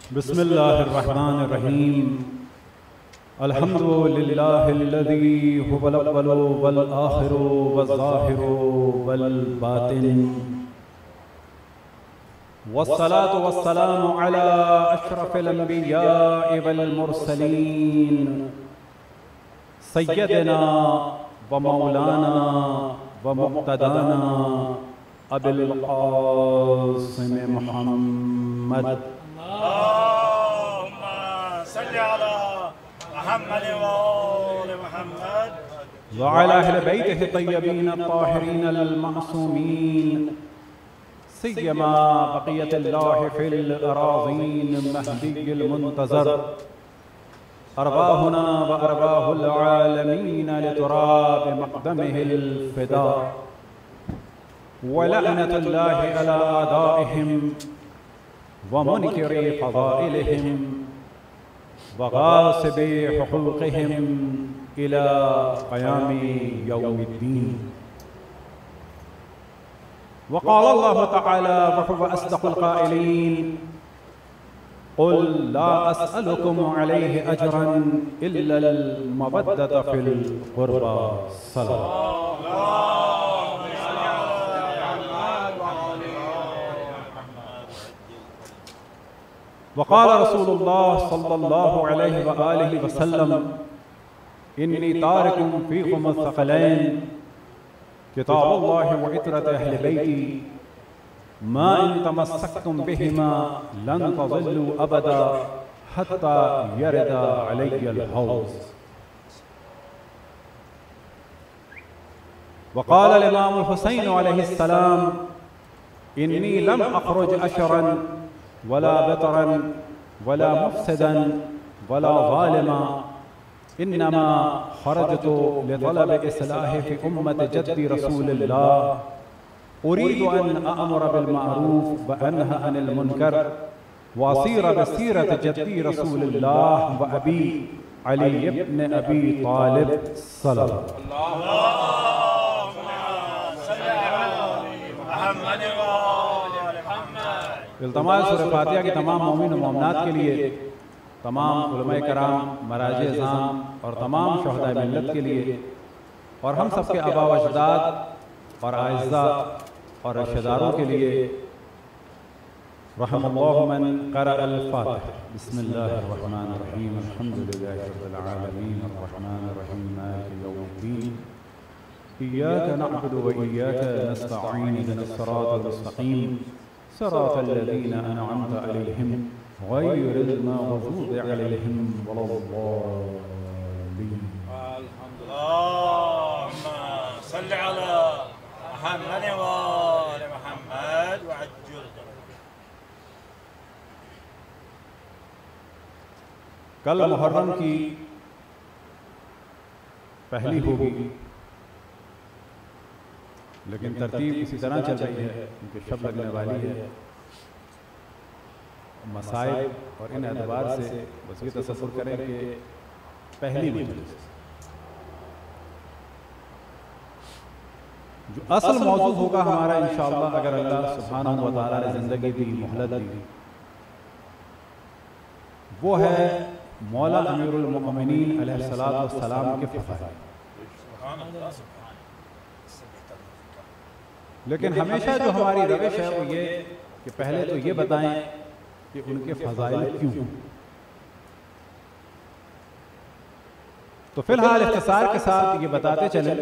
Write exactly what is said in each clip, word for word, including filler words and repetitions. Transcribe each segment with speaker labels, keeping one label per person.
Speaker 1: بسم الله الرحمن الرحيم. الحمد لله الذي هو الأول والآخر والظاهر والباطن، والصلاة والسلام على أشرف الأنبياء والمرسلين سيدنا ومولانا ومقتدانا أبي القاسم محمد.
Speaker 2: اللهم صل على محمد وآل محمد
Speaker 1: وعلى أهل بيته الطيبين الطاهرين المعصومين، سيما بقية الله في الأراضين المهدي المنتظر، أرواحنا وأرواح العالمين لتراب مقدمه الفداء، ولعنة الله على أعدائهم ومنكر فضائلهم وغاصب حقوقهم إلى قيام يوم الدين. وقال الله تعالى وهو أصدق القائلين: قل لا أسألكم عليه أجرا إلا المودة في القربى. صلاة. وقال رسول الله صلى الله عليه وآله وسلم: إني تارك فيكم الثقلين، كتاب الله وعترة أهل بيتي، ما إن تمسكتم بهما لن تضلوا أبدا حتى يرد علي الحوض. وقال الإمام الحسين عليه السلام: إني لم أخرج أشرا ولا بطرا ولا مفسدا ولا ظالما، إنما خرجت لطلب إصلاح في أمة جد رسول الله، أريد أن أأمر بالمعروف وأنهى عن المنكر، وأسير بسيرة جدي رسول الله وأبي علي بن أبي طالب. صلى الله.
Speaker 2: اللهم صل على محمد وآل محمد.
Speaker 1: التماس سورہ فاتحہ کی تمام مومن و مومنات کے لیے، تمام علماء کرام، مراجع اعظام اور تمام شہداء ملت کے لیے، اور ہم سب کے آباء و اجداد اور اعزاء اور رشتہ داروں کے لیے، رحم اللہ من قرأ الفاتح. بسم اللہ الرحمن الرحیم. الحمد للہ رب العالمین الرحمن الرحیم مالک یوم الدین، ایاک نعبد و ایاک نستعین، اهدنا الصراط المستقیم، صراط الذين أنعمت عليهم غير المغضوب عليهم ولا الضالين.
Speaker 2: اللهم صل على محمد وآل محمد وعجل.
Speaker 1: کل محرم کی پہلی ہوگی، لیکن ترتیب اسی طرح چل رہی ہے کیونکہ شب لگنے والی ہے. مسائل اور ان اعتبار سے بس یہ تصور کریں کہ پہلی مجلس جو اصل موضوع ہوگا ہمارا انشاءاللہ، اگر اللہ سبحانہ و تعالیٰ نے زندگی دی، مہلت دی، وہ ہے مولا امیر المؤمنین علیہ السلام کے فضائل. لیکن ہمیشہ جو ہماری روش ہے وہ یہ کہ پہلے تو یہ بتائیں کہ ان کے فضائل کیوں. تو فی الحال اختصار کے ساتھ یہ بتاتے چلیں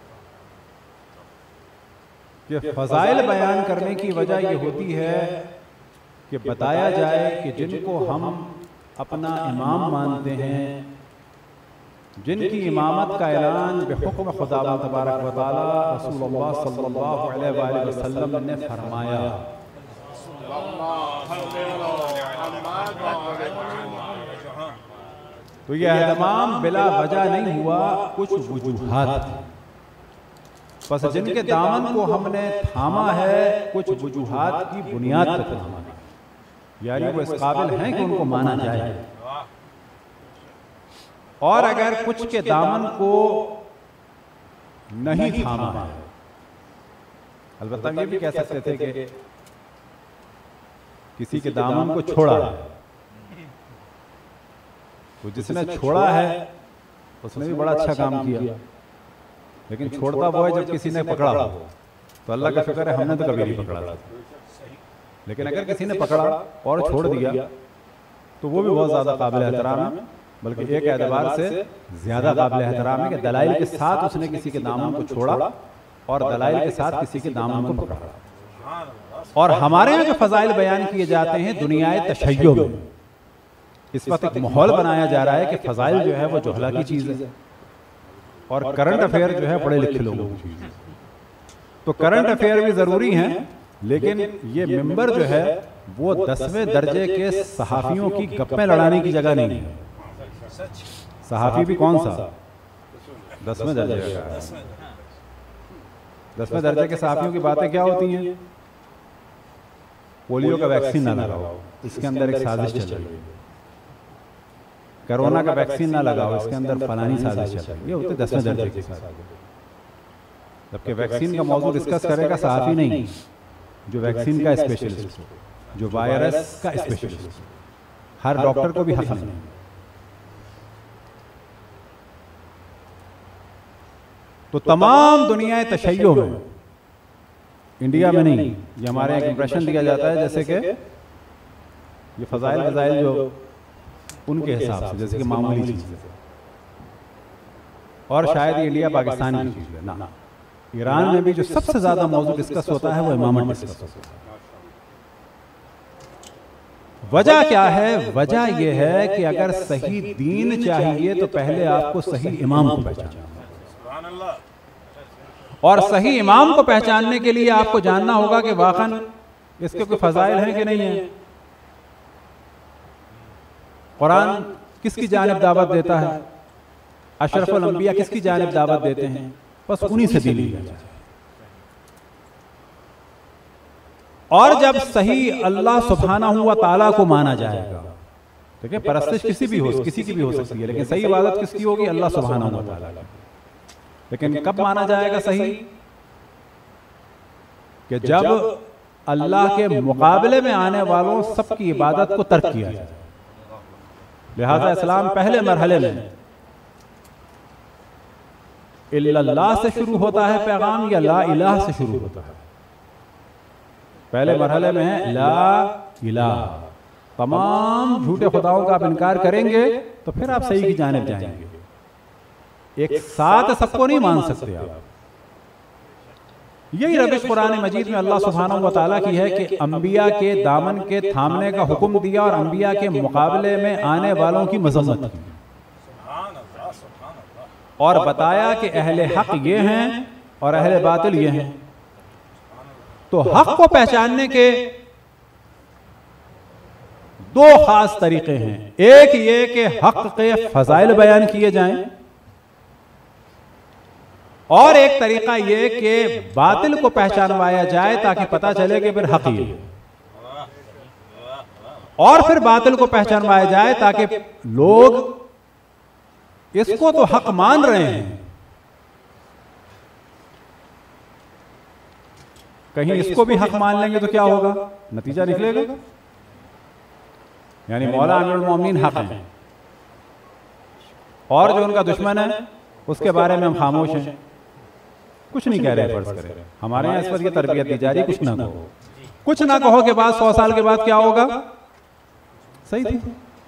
Speaker 1: کہ فضائل بیان کرنے کی وجہ یہ ہوتی ہے کہ بتایا جائے کہ جن کو ہم اپنا امام مانتے ہیں، جن کی امامت کا اعلان بحکم خدا تبارک و تعالی رسول اللہ صلی اللہ علیہ وآلہ وسلم نے فرمایا، تو یہ اہتمام بلا وجہ نہیں ہوا، کچھ وجوہات تھیں. پس جن کے دامن کو ہم نے تھاما ہے کچھ وجوہات کی بنیاد پر تھاما ہے، یعنی وہ اس قابل ہیں کہ ان کو مانا جائے. اور اگر کچھ کے دامن کو نہیں تھاما ہے، البتہ یہ بھی کہہ سکتے تھے کہ کسی کے دامن کو چھوڑا ہے، تو جس نے چھوڑا ہے اس نے بھی بڑا اچھا کام کیا، لیکن چھوڑتا وہ ہے جب کسی نے پکڑا ہو، تو اللہ کا شکر ہے ہم نے تو کبھی نہیں پکڑا تھا، لیکن اگر کسی نے پکڑا اور چھوڑ دیا تو وہ بھی بہت زیادہ قابل احترام ہے، بلکہ ایک اعتبار سے زیادہ قابل احترام ہے کہ دلائل کے ساتھ اس نے کسی کے دامن کو چھوڑا اور دلائل کے ساتھ کسی کے دامن کو پکڑا۔ اور ہمارے یہاں جو فضائل بیان کیے جاتے ہیں دنیا تشیع میں، اس وقت ایک ماحول بنایا جا رہا ہے کہ فضائل جو ہے وہ جہلا کی چیز ہے اور کرنٹ افیئر جو ہے پڑھے لکھے لوگوں کی چیز ہے۔ تو کرنٹ افیئر بھی ضروری ہیں، لیکن یہ ممبر جو ہے وہ دسویں درجے کے صحافیوں کی گپیں لڑانے کی جگہ نہیں ہے۔ صحافی بھی کون سا؟ دسویں درجے کا۔ دسویں درجے کے صحافیوں کی باتیں کیا ہوتی ہیں؟ پولیو کا ویکسین نہ لگاؤ، اس کے اندر ایک سازش چل رہی ہے، کرونا کا ویکسین نہ لگاؤ، اس کے اندر فلانی سازش چل رہی ہے، یہ ہوتے دسویں درجے کے صحافی۔ جبکہ ویکسین کا موضوع ڈسکس کرے گا صحافی نہیں، جو ویکسین کا اسپیشلسٹ، جو وائرس کا اسپیشلسٹ، ہر ڈاکٹر کو بھی حق نہیں۔ تو تمام دنیا تشیع میں، انڈیا میں نہیں، یہ ہمارے ایک امپریشن دیا جاتا ہے جیسے کہ یہ فضائل فضائل جو ان کے حساب سے جیسے کہ معمولی چیز ہے، اور شاید یہ انڈیا پاکستان کی چیز ہے۔ نہ، ایران میں بھی جو سب سے زیادہ موضوع ڈسکس ہوتا ہے وہ امامت ڈسکس ہوتا ہے۔ وجہ کیا ہے؟ وجہ یہ ہے کہ اگر صحیح دین چاہیے تو پہلے آپ کو صحیح امام کو پہچاننا، اور صحیح امام کو پہچاننے کے لیے آپ کو جاننا ہوگا کہ واقعاً اس کے کوئی فضائل ہیں کہ نہیں ہیں۔ قرآن کس کی جانب دعوت دیتا ہے؟ اشرف الانبیاء کس کی جانب دعوت دیتے ہیں؟ بس انہی سے دین لیا جائے۔ اور جب صحیح اللہ سبحانہ و تعالیٰ کو مانا جائے گا، دیکھیں پرستش کسی بھی ہو کسی کی بھی ہو سکتی ہے، لیکن صحیح عبادت کس کی ہوگی؟ اللہ سبحانہ و تعالیٰ کی۔ لیکن کب مانا جائے گا صحیح؟ کہ جب اللہ کے مقابلے میں آنے والوں سب کی عبادت کو ترک کیا جائے۔ لہذا اسلام پہلے مرحلے میں الا اللہ سے شروع ہوتا ہے پیغام یا لا الہ سے شروع ہوتا ہے؟ پہلے مرحلے میں ہے لا الہ، تمام جھوٹے خداؤں کا آپ انکار کریں گے تو پھر آپ صحیح کی جانب جائیں گے۔ ایک ساتھ سب کو نہیں مان سکتے آپ۔ یہی روش قرآن مجید میں اللہ سبحانہ و تعالیٰ کی ہے کہ انبیاء کے دامن کے تھامنے کا حکم دیا اور انبیاء کے مقابلے میں آنے والوں کی مذمت کی، اور بتایا کہ اہل حق یہ ہیں اور اہل باطل یہ ہیں۔ تو حق کو پہچاننے کے دو خاص طریقے ہیں، ایک یہ کہ حق کے فضائل بیان کیے جائیں، اور ایک طریقہ یہ کہ باطل کو پہچانوایا جائے تاکہ پتہ چلے کہ پھر حق یہ، اور پھر باطل کو پہچانوایا جائے تاکہ لوگ اس کو تو حق مان رہے ہیں، کہیں اس کو بھی حق مان لیں گے تو کیا ہوگا؟ نتیجہ نکلے گا یعنی مولا امیر المومنین حق ہیں اور جو ان کا دشمن ہے اس کے بارے میں ہم خاموش ہیں، کچھ نہیں کہہ رہے، فرض کریں ہمارے یہاں اس وقت یہ تربیت دی جا رہی ہے کچھ نہ کہو، کچھ نہ کہو کے بعد سو سال کے بعد کیا ہوگا؟ صحیح تھی۔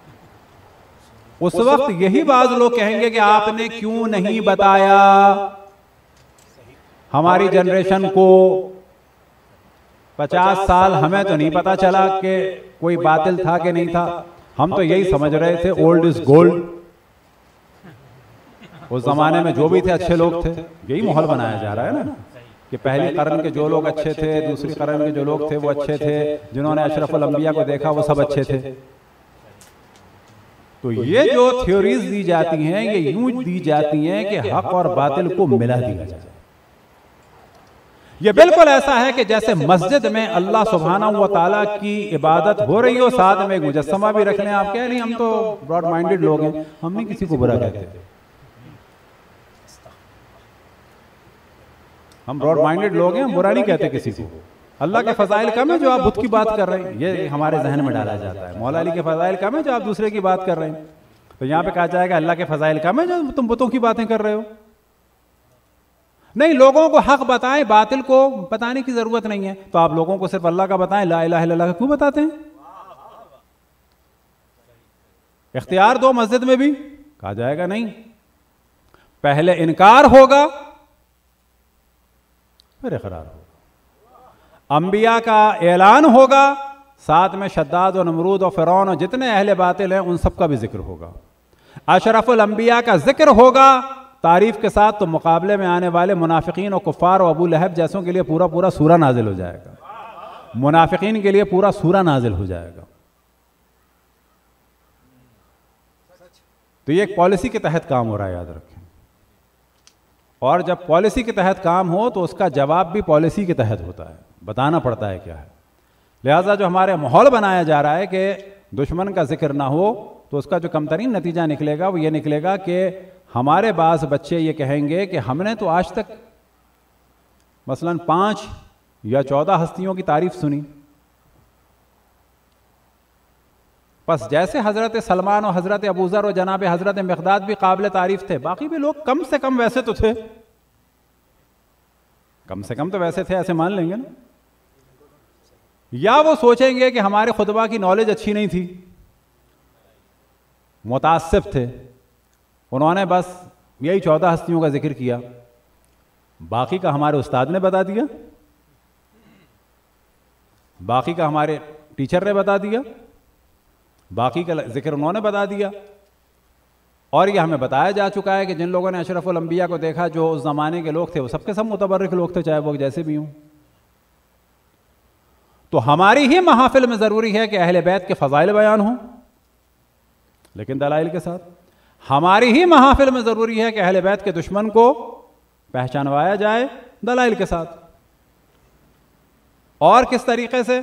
Speaker 1: اس وقت یہی بعض لوگ کہیں گے کہ آپ نے کیوں نہیں بتایا ہماری جنریشن کو، پچاس سال ہمیں تو نہیں پتا چلا کہ کوئی باطل تھا کہ نہیں تھا، ہم تو یہی سمجھ رہے تھے اولڈ از گولڈ، اس زمانے میں جو بھی تھے اچھے لوگ تھے۔ یہی ماحول بنایا جا رہا ہے نا کہ پہلی قرن کے جو لوگ اچھے تھے، دوسری قرن کے جو لوگ تھے وہ اچھے تھے، جنہوں نے اشرف الانبیاء کو دیکھا وہ سب اچھے تھے۔ تو یہ جو تھیوریز دی جاتی ہیں یہ یوں دی جاتی ہیں کہ حق اور باطل کو ملا دیا جائے۔ یہ بالکل ایسا ہے کہ جیسے مسجد میں اللہ سبحانہ و تعالیٰ کی عبادت ہو رہی ہو، ساتھ میں ایک مجسمہ بھی رکھ لیں، آپ کہہ نہیں ہم تو براڈ مائنڈڈ لوگ ہیں، ہم نہیں کسی کو برا کہتے، ہم براڈ مائنڈڈ لوگ ہیں، ہم برا نہیں کہتے کسی کو۔ اللہ کے فضائل کم ہے جو آپ بت کی بات کر رہے ہیں، یہ ہمارے ذہن میں ڈالا جاتا ہے۔ مولا علی کے فضائل کم ہے جو آپ دوسرے کی بات کر رہے ہیں۔ تو یہاں پہ کہا جائے گا اللہ کے فضائل کم ہے جو تم بتوں کی باتیں کر رہے ہو؟ نہیں، لوگوں کو حق بتائیں، باطل کو بتانے کی ضرورت نہیں ہے. تو آپ لوگوں کو صرف اللہ کا بتائیں، لا الہ الا اللہ کا کیوں بتاتے ہیں؟ اختیار دو مسجد میں بھی. کہا جائے گا نہیں، پہلے انکار ہوگا پھر اقرار ہوگا. انبیاء کا اعلان ہوگا، ساتھ میں شداد و نمرود و فرعون اور جتنے اہل باطل ہیں ان سب کا بھی ذکر ہوگا. اشرف الانبیاء کا ذکر ہوگا تعریف کے ساتھ، تو مقابلے میں آنے والے منافقین و کفار و ابو لہب جیسوں کے لیے پورا پورا سورہ نازل ہو جائے گا. منافقین کے لیے پورا سورہ نازل ہو جائے گا. تو یہ ایک پالیسی کے تحت کام ہو رہا ہے، یاد رکھیں. اور جب پالیسی کے تحت کام ہو تو اس کا جواب بھی پالیسی کے تحت ہوتا ہے، بتانا پڑتا ہے کیا ہے. لہٰذا جو ہمارے ماحول بنایا جا رہا ہے کہ دشمن کا ذکر نہ ہو، تو اس کا جو کم ترین نتیجہ نکلے گا وہ یہ نکلے گا کہ ہمارے بعض بچے یہ کہیں گے کہ ہم نے تو آج تک مثلاً پانچ یا چودہ ہستیوں کی تعریف سنی، بس جیسے حضرت سلمان اور حضرت ابوذر اور جناب حضرت مقداد بھی قابل تعریف تھے، باقی بھی لوگ کم سے کم ویسے تو تھے، کم سے کم تو ویسے تھے، ایسے مان لیں گے نا. یا وہ سوچیں گے کہ ہمارے خطبہ کی نالج اچھی نہیں تھی، متعصب تھے، انہوں نے بس یہی چودہ ہستیوں کا ذکر کیا، باقی کا ہمارے استاد نے بتا دیا، باقی کا ہمارے ٹیچر نے بتا دیا، باقی کا ذکر انہوں نے بتا دیا. اور یہ ہمیں بتایا جا چکا ہے کہ جن لوگوں نے اشرف الانبیاء کو دیکھا جو اس زمانے کے لوگ تھے وہ سب کے سب متبرک لوگ تھے، چاہے وہ جیسے بھی ہوں. تو ہماری ہی محافل میں ضروری ہے کہ اہل بیت کے فضائل بیان ہوں، لیکن دلائل کے ساتھ. ہماری ہی محافل میں ضروری ہے کہ اہل بیت کے دشمن کو پہچانوایا جائے دلائل کے ساتھ. اور کس طریقے سے؟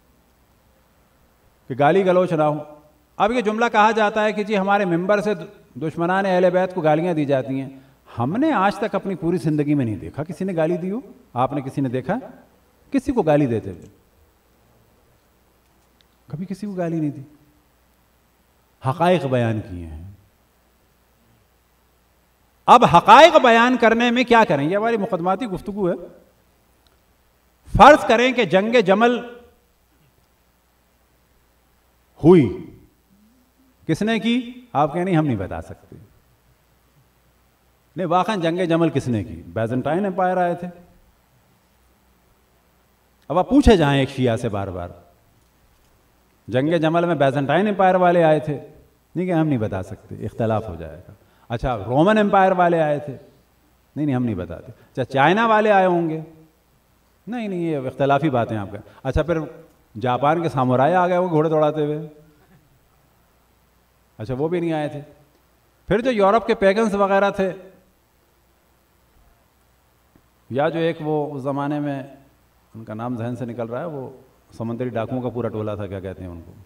Speaker 1: کہ گالی گلوچ نہ ہو. اب یہ جملہ کہا جاتا ہے کہ جی ہمارے ممبر سے دشمنان اہل بیت کو گالیاں دی جاتی ہیں. ہم نے آج تک اپنی پوری زندگی میں نہیں دیکھا کسی نے گالی دی ہو. آپ نے کسی نے دیکھا کسی کو گالی دیتے ہوئے؟ کبھی کسی کو گالی نہیں دی. حقائق بیان کیے ہیں. اب حقائق بیان کرنے میں کیا کریں؟ یہ ہماری مقدماتی گفتگو ہے. فرض کریں کہ جنگ جمل ہوئی، کس نے کی؟ آپ کہیں نہیں ہم نہیں بتا سکتے. نہیں، واقعا جنگ جمل کس نے کی؟ بیزنٹائن امپائر آئے تھے. اب آپ پوچھے جائیں ایک شیعہ سے بار بار، جنگ جمل میں بیزنٹائن امپائر والے آئے تھے؟ نہیں کہ ہم نہیں بتا سکتے، اختلاف ہو جائے گا. اچھا رومن امپائر والے آئے تھے؟ نہیں نہیں ہم نہیں بتاتے. اچھا چائنا والے آئے ہوں گے؟ نہیں نہیں یہ اختلافی باتیں آپ کا. اچھا پھر جاپان کے سامورائے آ گئے وہ گھوڑے دوڑاتے ہوئے؟ اچھا وہ بھی نہیں آئے تھے. پھر جو یورپ کے پیگنز وغیرہ تھے، یا جو ایک وہ اس زمانے میں ان کا نام ذہن سے نکل رہا ہے، وہ سمندری ڈاکوؤں کا پورا ٹولہ تھا، کیا کہتے ہیں ان کو؟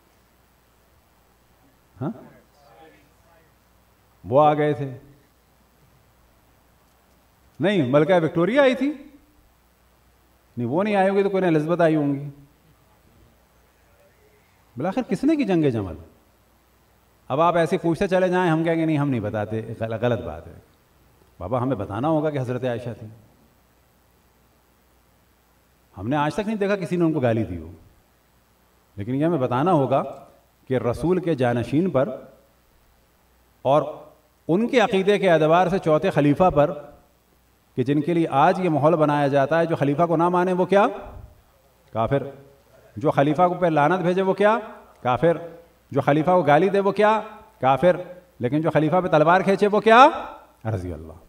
Speaker 1: ہاں وہ آ گئے تھے. نہیں ملکہ وکٹوریا آئی تھی؟ نہیں وہ نہیں آئی ہوگی تو کوئی الزبتھ آئی ہوں گی. بالآخر کس نے کی جنگ جمل؟ اب آپ ایسے پوچھتے چلے جائیں، ہم کہیں گے نہیں ہم نہیں بتاتے، غلط بات ہے. بابا ہمیں بتانا ہوگا کہ حضرت عائشہ تھی. ہم نے آج تک نہیں دیکھا کسی نے ان کو گالی دی ہو، لیکن یہ ہمیں بتانا ہوگا کہ رسول کے جانشین پر اور ان کے عقیدے کے اعتبار سے چوتھے خلیفہ پر، کہ جن کے لیے آج یہ ماحول بنایا جاتا ہے، جو خلیفہ کو نہ مانے وہ کیا؟ کافر. جو خلیفہ کو پہ لعنت بھیجے وہ کیا؟ کافر. جو خلیفہ کو گالی دے وہ کیا؟ کافر. لیکن جو خلیفہ پہ تلوار کھینچے وہ کیا؟ رضی اللہ.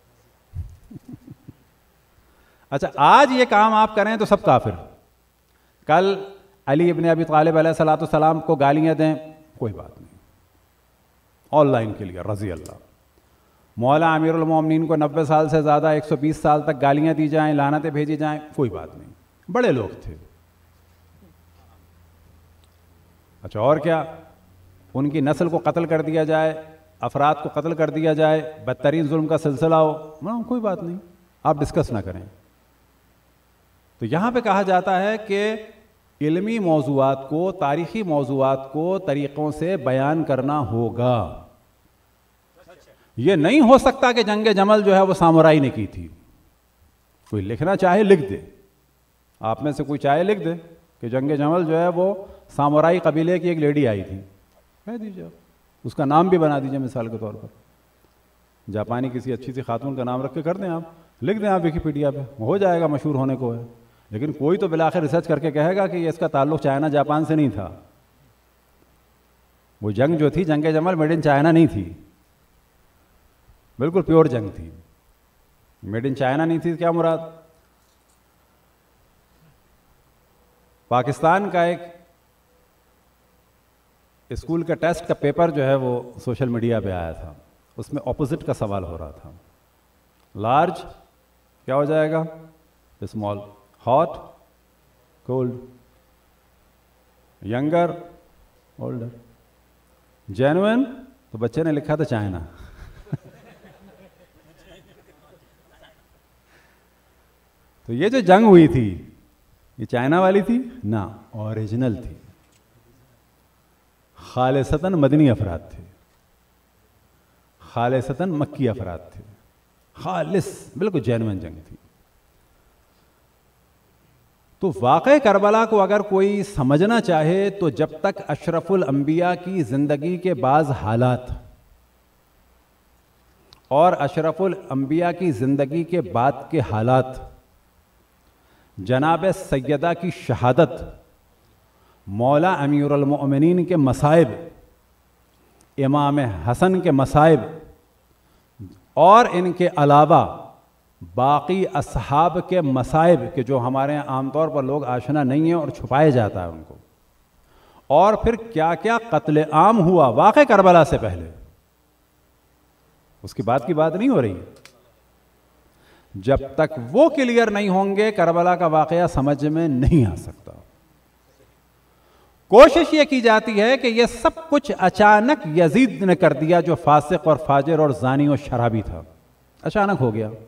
Speaker 1: اچھا آج یہ کام آپ کریں تو سب کافر. کل علی ابن ابی طالب علیہ الصلوۃ والسلام کو گالیاں دیں، کوئی بات نہیں، آن لائن کے لیے رضی اللہ. مولا امیر المومنین کو نبے سال سے زیادہ ایک سو بیس سال تک گالیاں دی جائیں، لعنتیں بھیجی جائیں، کوئی بات نہیں، بڑے لوگ تھے. اچھا اور کیا؟ ان کی نسل کو قتل کر دیا جائے، افراد کو قتل کر دیا جائے، بدترین ظلم کا سلسلہ ہو، کوئی بات نہیں، آپ ڈسکس نہ کریں. تو یہاں پہ کہا جاتا ہے کہ علمی موضوعات کو, تاریخی موضوعات کو طریقوں سے بیان کرنا ہوگا. یہ نہیں ہو سکتا کہ جنگ جمل جو ہے وہ سامورائی نے کی تھی. کوئی لکھنا چاہے لکھ دے, آپ میں سے کوئی چاہے لکھ دے کہ جنگ جمل جو ہے وہ سامورائی قبیلے کی ایک لیڈی آئی تھی, کہہ دیجیے, اس کا نام بھی بنا دیجیے مثال کے طور پر. جاپانی کسی اچھی سی خاتون کا نام رکھ کے کر دیں, آپ لکھ دیں آپ ویکیپیڈیا پہ, ہو جائے گا, مشہور ہونے کو ہے. لیکن کوئی تو بالآخر ریسرچ کر کے کہے گا کہ یہ اس کا تعلق چائنا جاپان سے نہیں تھا. وہ جنگ جو تھی جنگ جمل میڈ ان چائنا نہیں تھی, بالکل پیور جنگ تھی. میڈ ان چائنا نہیں تھی, کیا مراد؟ پاکستان کا ایک اسکول کا ٹیسٹ کا پیپر جو ہے وہ سوشل میڈیا پہ آیا تھا, اس میں اپوزٹ کا سوال ہو رہا تھا. لارج کیا ہو جائے گا؟ Small. Hot cold. Younger older. Genuine تو بچے نے لکھا تھا چائنا. تو یہ جو جنگ ہوئی تھی یہ چائنا والی تھی نا, اوریجنل تھی. خالصتاً مدنی افراد تھے, خالصتاً مکی افراد تھے, خالص بالکل جینوئن جنگ تھی. تو واقع کربلا کو اگر کوئی سمجھنا چاہے تو جب تک اشرف الانبیاء کی زندگی کے بعض حالات اور اشرف الانبیاء کی زندگی کے بعد کے حالات, جناب سیدہ کی شہادت, مولا امیر المؤمنین کے مصائب, امام حسن کے مصائب, اور ان کے علاوہ باقی اصحاب کے مصائب کہ جو ہمارے یہاں عام طور پر لوگ آشنا نہیں ہیں اور چھپائے جاتا ہے ان کو, اور پھر کیا کیا قتل عام ہوا واقع کربلا سے پہلے, اس کی بات کی بات نہیں ہو رہی. جب تک وہ کلیئر نہیں ہوں گے کربلا کا واقعہ سمجھ میں نہیں آ سکتا. کوشش یہ کی جاتی ہے کہ یہ سب کچھ اچانک یزید نے کر دیا جو فاسق اور فاجر اور زانی اور شرابی تھا. اچانک ہو گیا,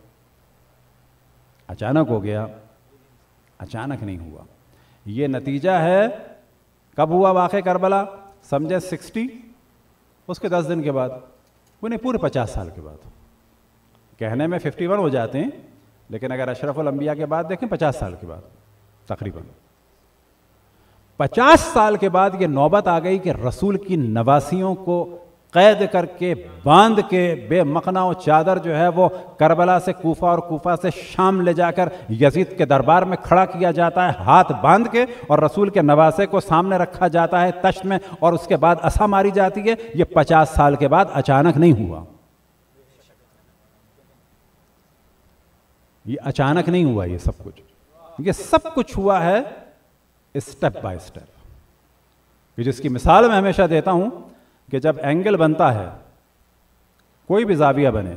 Speaker 1: اچانک ہو گیا, اچانک نہیں ہوا. یہ نتیجہ ہے. کب ہوا واقع کربلا؟ سمجھے سکسٹی, اس کے دس دن کے بعد, وہ نہیں پورے پچاس سال کے بعد. کہنے میں ففٹی ون ہو جاتے ہیں لیکن اگر اشرف الانبیاء کے بعد دیکھیں پچاس سال کے بعد تقریباً. پچاس سال کے بعد یہ نوبت آ گئی کہ رسول کی نواسیوں کو قید کر کے باندھ کے بے مخنا و چادر جو ہے وہ کربلا سے کوفہ اور کوفہ سے شام لے جا کر یزید کے دربار میں کھڑا کیا جاتا ہے ہاتھ باندھ کے, اور رسول کے نواسے کو سامنے رکھا جاتا ہے تشت میں, اور اس کے بعد عصا ماری جاتی ہے. یہ پچاس سال کے بعد اچانک نہیں ہوا, یہ اچانک نہیں ہوا. یہ سب کچھ یہ سب کچھ ہوا ہے اسٹیپ بائی اسٹیپ, جس کی مثال میں ہمیشہ دیتا ہوں کہ جب اینگل بنتا ہے, کوئی بھی زاویہ بنے,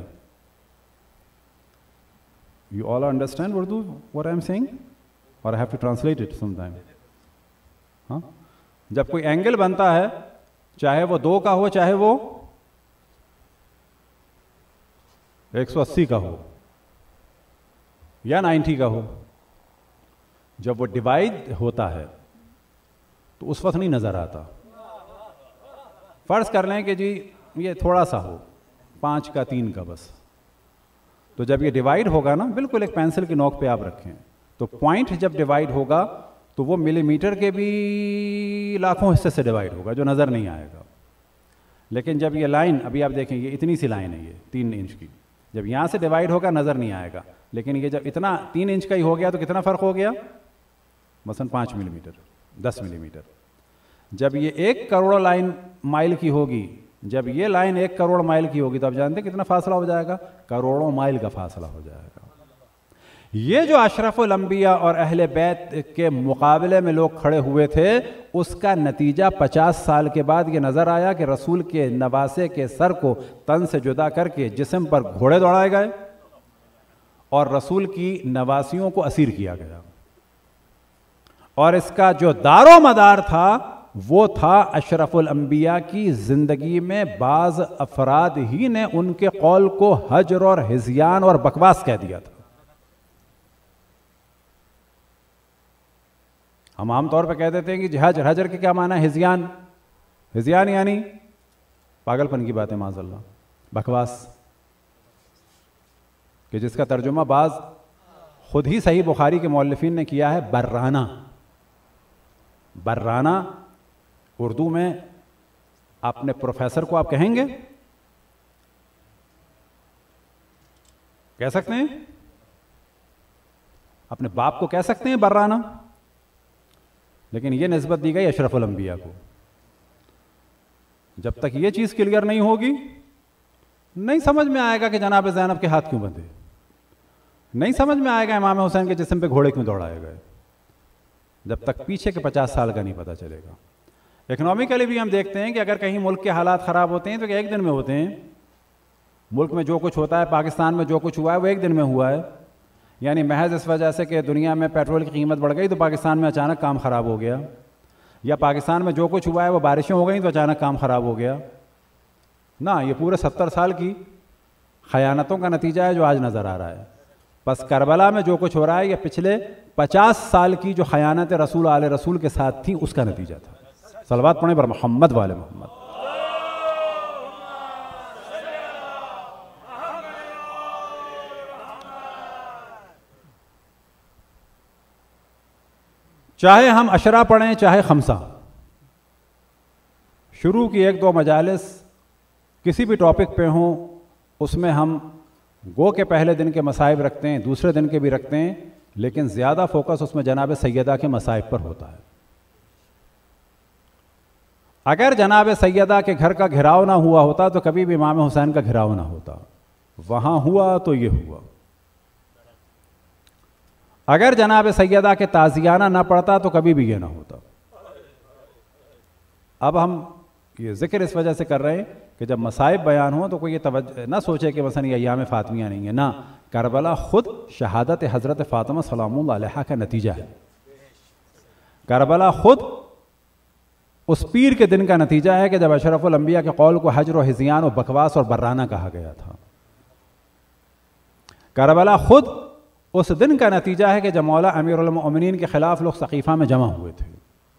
Speaker 1: you all understand Urdu what I am saying or I have to translate it sometime. ہاں, جب کوئی اینگل بنتا ہے چاہے وہ دو کا ہو چاہے وہ ایک سو اسی کا ہو یا نائنٹی کا ہو, جب وہ ڈیوائڈ ہوتا ہے تو اس وقت نہیں نظر آتا. فرض کر لیں کہ جی یہ تھوڑا سا ہو, پانچ کا تین کا بس, تو جب یہ ڈیوائڈ ہوگا نا, بالکل ایک پینسل کی نوک پہ آپ رکھیں, تو پوائنٹ جب ڈیوائڈ ہوگا تو وہ ملی میٹر کے بھی لاکھوں حصے سے ڈیوائڈ ہوگا جو نظر نہیں آئے گا. لیکن جب یہ لائن, ابھی آپ دیکھیں یہ اتنی سی لائن ہے, یہ تین انچ کی, جب یہاں سے ڈیوائڈ ہوگا نظر نہیں آئے گا. لیکن یہ جب اتنا تین انچ کا ہی ہو گیا تو کتنا فرق ہو گیا, مثلا پانچ ملی میٹر, دس ملی میٹر. جب یہ ایک کروڑ لائن مائل کی ہوگی, جب یہ لائن ایک کروڑ مائل کی ہوگی تو آپ جانتے ہیں کتنا فاصلہ ہو جائے گا, کروڑوں مائل کا فاصلہ ہو جائے گا. یہ جو اشرف الانبیاء اور اہل بیت کے مقابلے میں لوگ کھڑے ہوئے تھے, اس کا نتیجہ پچاس سال کے بعد یہ نظر آیا کہ رسول کے نواسے کے سر کو تن سے جدا کر کے جسم پر گھوڑے دوڑائے گئے اور رسول کی نواسیوں کو اسیر کیا گیا. اور اس کا جو دار و مدار تھا وہ تھا اشرف الانبیاء کی زندگی میں بعض افراد ہی نے ان کے قول کو ہجر اور ہذیان اور بکواس کہہ دیا تھا. ہم عام طور پہ کہہ دیتے ہیں کہ حجر، حجر کے کیا معنی ہے؟ ہزیان. ہزیان یعنی پاگل پن کی بات ہے، معاذ اللہ، بکواس، کہ جس کا ترجمہ بعض خود ہی صحیح بخاری کے مؤلفین نے کیا ہے برانہ. برانہ اردو میں اپنے پروفیسر کو آپ کہیں گے؟ کہہ سکتے ہیں؟ اپنے باپ کو کہہ سکتے ہیں برانہ؟ لیکن یہ نسبت دی گئی اشرف الانبیاء کو. جب تک یہ چیز کلیئر نہیں ہوگی نہیں سمجھ میں آئے گا کہ جناب زینب کے ہاتھ کیوں بندھے، نہیں سمجھ میں آئے گا امام حسین کے جسم پہ گھوڑے کیوں دوڑائے گئے، جب تک پیچھے کے پچاس سال کا نہیں پتہ چلے گا. اکنامکلی بھی ہم دیکھتے ہیں کہ اگر کہیں ملک کے حالات خراب ہوتے ہیں تو کہ ایک دن میں ہوتے ہیں. ملک میں جو کچھ ہوتا ہے، پاکستان میں جو کچھ ہوا ہے وہ ایک دن میں ہوا ہے. یعنی محض اس وجہ سے کہ دنیا میں پیٹرول کی قیمت بڑھ گئی تو پاکستان میں اچانک کام خراب ہو گیا، یا پاکستان میں جو کچھ ہوا ہے وہ بارشیں ہو گئیں تو اچانک کام خراب ہو گیا. نہ، یہ پورے ستر سال کی خیانتوں کا نتیجہ ہے جو آج نظر آ رہا ہے. بس کربلا میں جو کچھ ہو رہا ہے یہ پچھلے پچاس سال کی جو خیانت رسول آل رسول کے ساتھ تھی اس کا نتیجہ تھا. صلوات پڑھیں بر محمد والے محمد. چاہے ہم عشرہ پڑھیں چاہے خمسہ، شروع کی ایک دو مجالس کسی بھی ٹاپک پہ ہوں اس میں ہم گو کے پہلے دن کے مصائب رکھتے ہیں، دوسرے دن کے بھی رکھتے ہیں، لیکن زیادہ فوکس اس میں جناب سیدہ کے مصائب پر ہوتا ہے. اگر جناب سیدہ کے گھر کا گھراؤ نہ ہوا ہوتا تو کبھی بھی امام حسین کا گھراؤ نہ ہوتا. وہاں ہوا تو یہ ہوا. اگر جناب سیدہ کے تازیانہ نہ پڑتا تو کبھی بھی یہ نہ ہوتا. اب ہم یہ ذکر اس وجہ سے کر رہے ہیں کہ جب مصائب بیان ہوں تو کوئی یہ توجہ نہ سوچے کہ مثلا یہ ایام فاطمیہ نہیں ہے. نہ، کربلا خود شہادت حضرت فاطمہ سلام اللہ علیہا کا نتیجہ ہے. کربلا خود اس پیر کے دن کا نتیجہ ہے کہ جب اشرف الانبیاء کے قول کو حجر و ہزیان و بکواس اور برانہ کہا گیا تھا. کربلا خود اس دن کا نتیجہ ہے کہ جب مولا امیر المؤمنین کے خلاف لوگ سقیفہ میں جمع ہوئے تھے.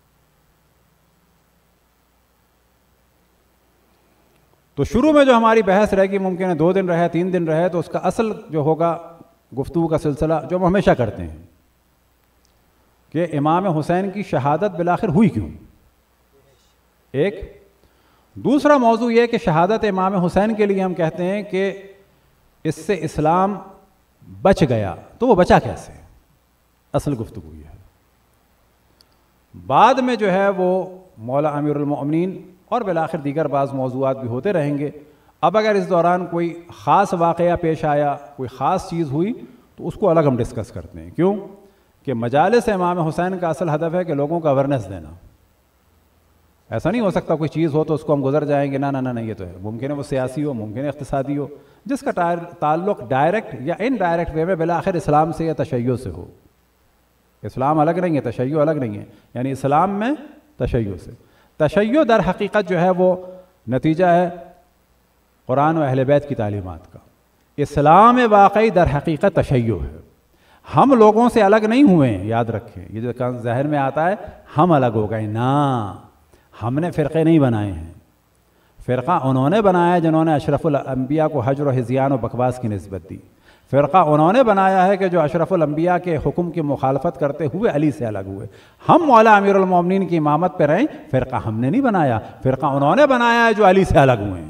Speaker 1: تو شروع میں جو ہماری بحث رہے گی، ممکن ہے دو دن رہے، تین دن رہے، تو اس کا اصل جو ہوگا گفتگو کا سلسلہ جو ہم ہمیشہ کرتے ہیں کہ امام حسین کی شہادت بالآخر ہوئی کیوں. ایک دوسرا موضوع یہ کہ شہادت امام حسین کے لیے ہم کہتے ہیں کہ اس سے اسلام بچ گیا، تو وہ بچا کیسے؟ اصل گفتگو یہ ہے. بعد میں جو ہے وہ مولا امیر المؤمنین اور بالآخر دیگر بعض موضوعات بھی ہوتے رہیں گے. اب اگر اس دوران کوئی خاص واقعہ پیش آیا، کوئی خاص چیز ہوئی، تو اس کو الگ ہم ڈسکس کرتے ہیں. کیوں کہ مجالس امام حسین کا اصل ہدف ہے کہ لوگوں کو اویرنیس دینا. ایسا نہیں ہو سکتا کوئی چیز ہو تو اس کو ہم گزر جائیں گے. نہ نہ نہ یہ تو ہے، ممکن ہے وہ سیاسی ہو، ممکن ہے اقتصادی ہو، جس کا تعلق ڈائریکٹ یا ان ڈائریکٹ وے میں بالآخر اسلام سے یا تشیع سے ہو. اسلام الگ نہیں ہے، تشیع الگ نہیں ہے. یعنی اسلام میں تشیع سے، تشیع در حقیقت جو ہے وہ نتیجہ ہے قرآن و اہل بیت کی تعلیمات کا. اسلام واقعی در حقیقت تشیع ہے. ہم لوگوں سے الگ نہیں ہوئے ہیں، یاد رکھیں. یہ جو ذہن میں آتا ہے ہم الگ ہو گئے، نہ، ہم نے فرقے نہیں بنائے ہیں. فرقہ انہوں نے بنایا ہے جنہوں نے اشرف الانبیاء کو حجر و ہزیان و بکواس کی نسبت دی. فرقہ انہوں نے بنایا ہے کہ جو اشرف الانبیاء کے حکم کی مخالفت کرتے ہوئے علی سے الگ ہوئے. ہم مولا امیر المومنین کی امامت پہ رہیں، فرقہ ہم نے نہیں بنایا، فرقہ انہوں نے بنایا ہے جو علی سے الگ ہوئے ہیں.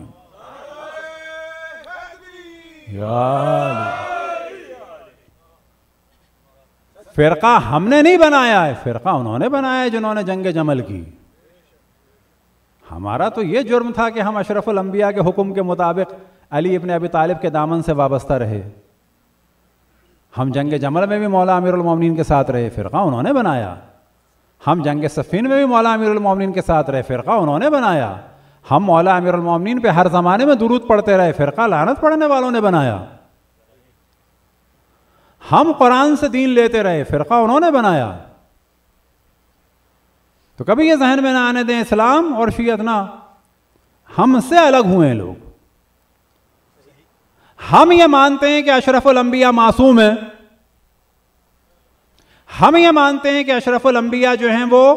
Speaker 1: فرقہ ہم نے نہیں بنایا ہے، فرقہ انہوں نے بنایا ہے جنہوں نے جنگ جمل کی. ہمارا تو یہ جرم تھا کہ ہم اشرف الانبیاء کے حکم کے مطابق علی ابن ابی طالب کے دامن سے وابستہ رہے. ہم جنگ جمل میں بھی مولا امیر المومنین کے ساتھ رہے، فرقہ انہوں نے بنایا. ہم جنگ صفین میں بھی مولا امیر المومنین کے ساتھ رہے، فرقہ انہوں نے بنایا. ہم مولا امیر المومنین پہ ہر زمانے میں درود پڑھتے رہے، فرقہ لعنت پڑھنے والوں نے بنایا. ہم قرآن سے دین لیتے رہے، فرقہ انہوں نے بنایا. تو کبھی یہ ذہن میں نہ آنے دیں اسلام اور شیعت نہ، ہم سے الگ ہوئے ہیں لوگ. ہم یہ مانتے ہیں کہ اشرف الانبیاء معصوم ہیں، ہم یہ مانتے ہیں کہ اشرف الانبیاء جو ہیں وہ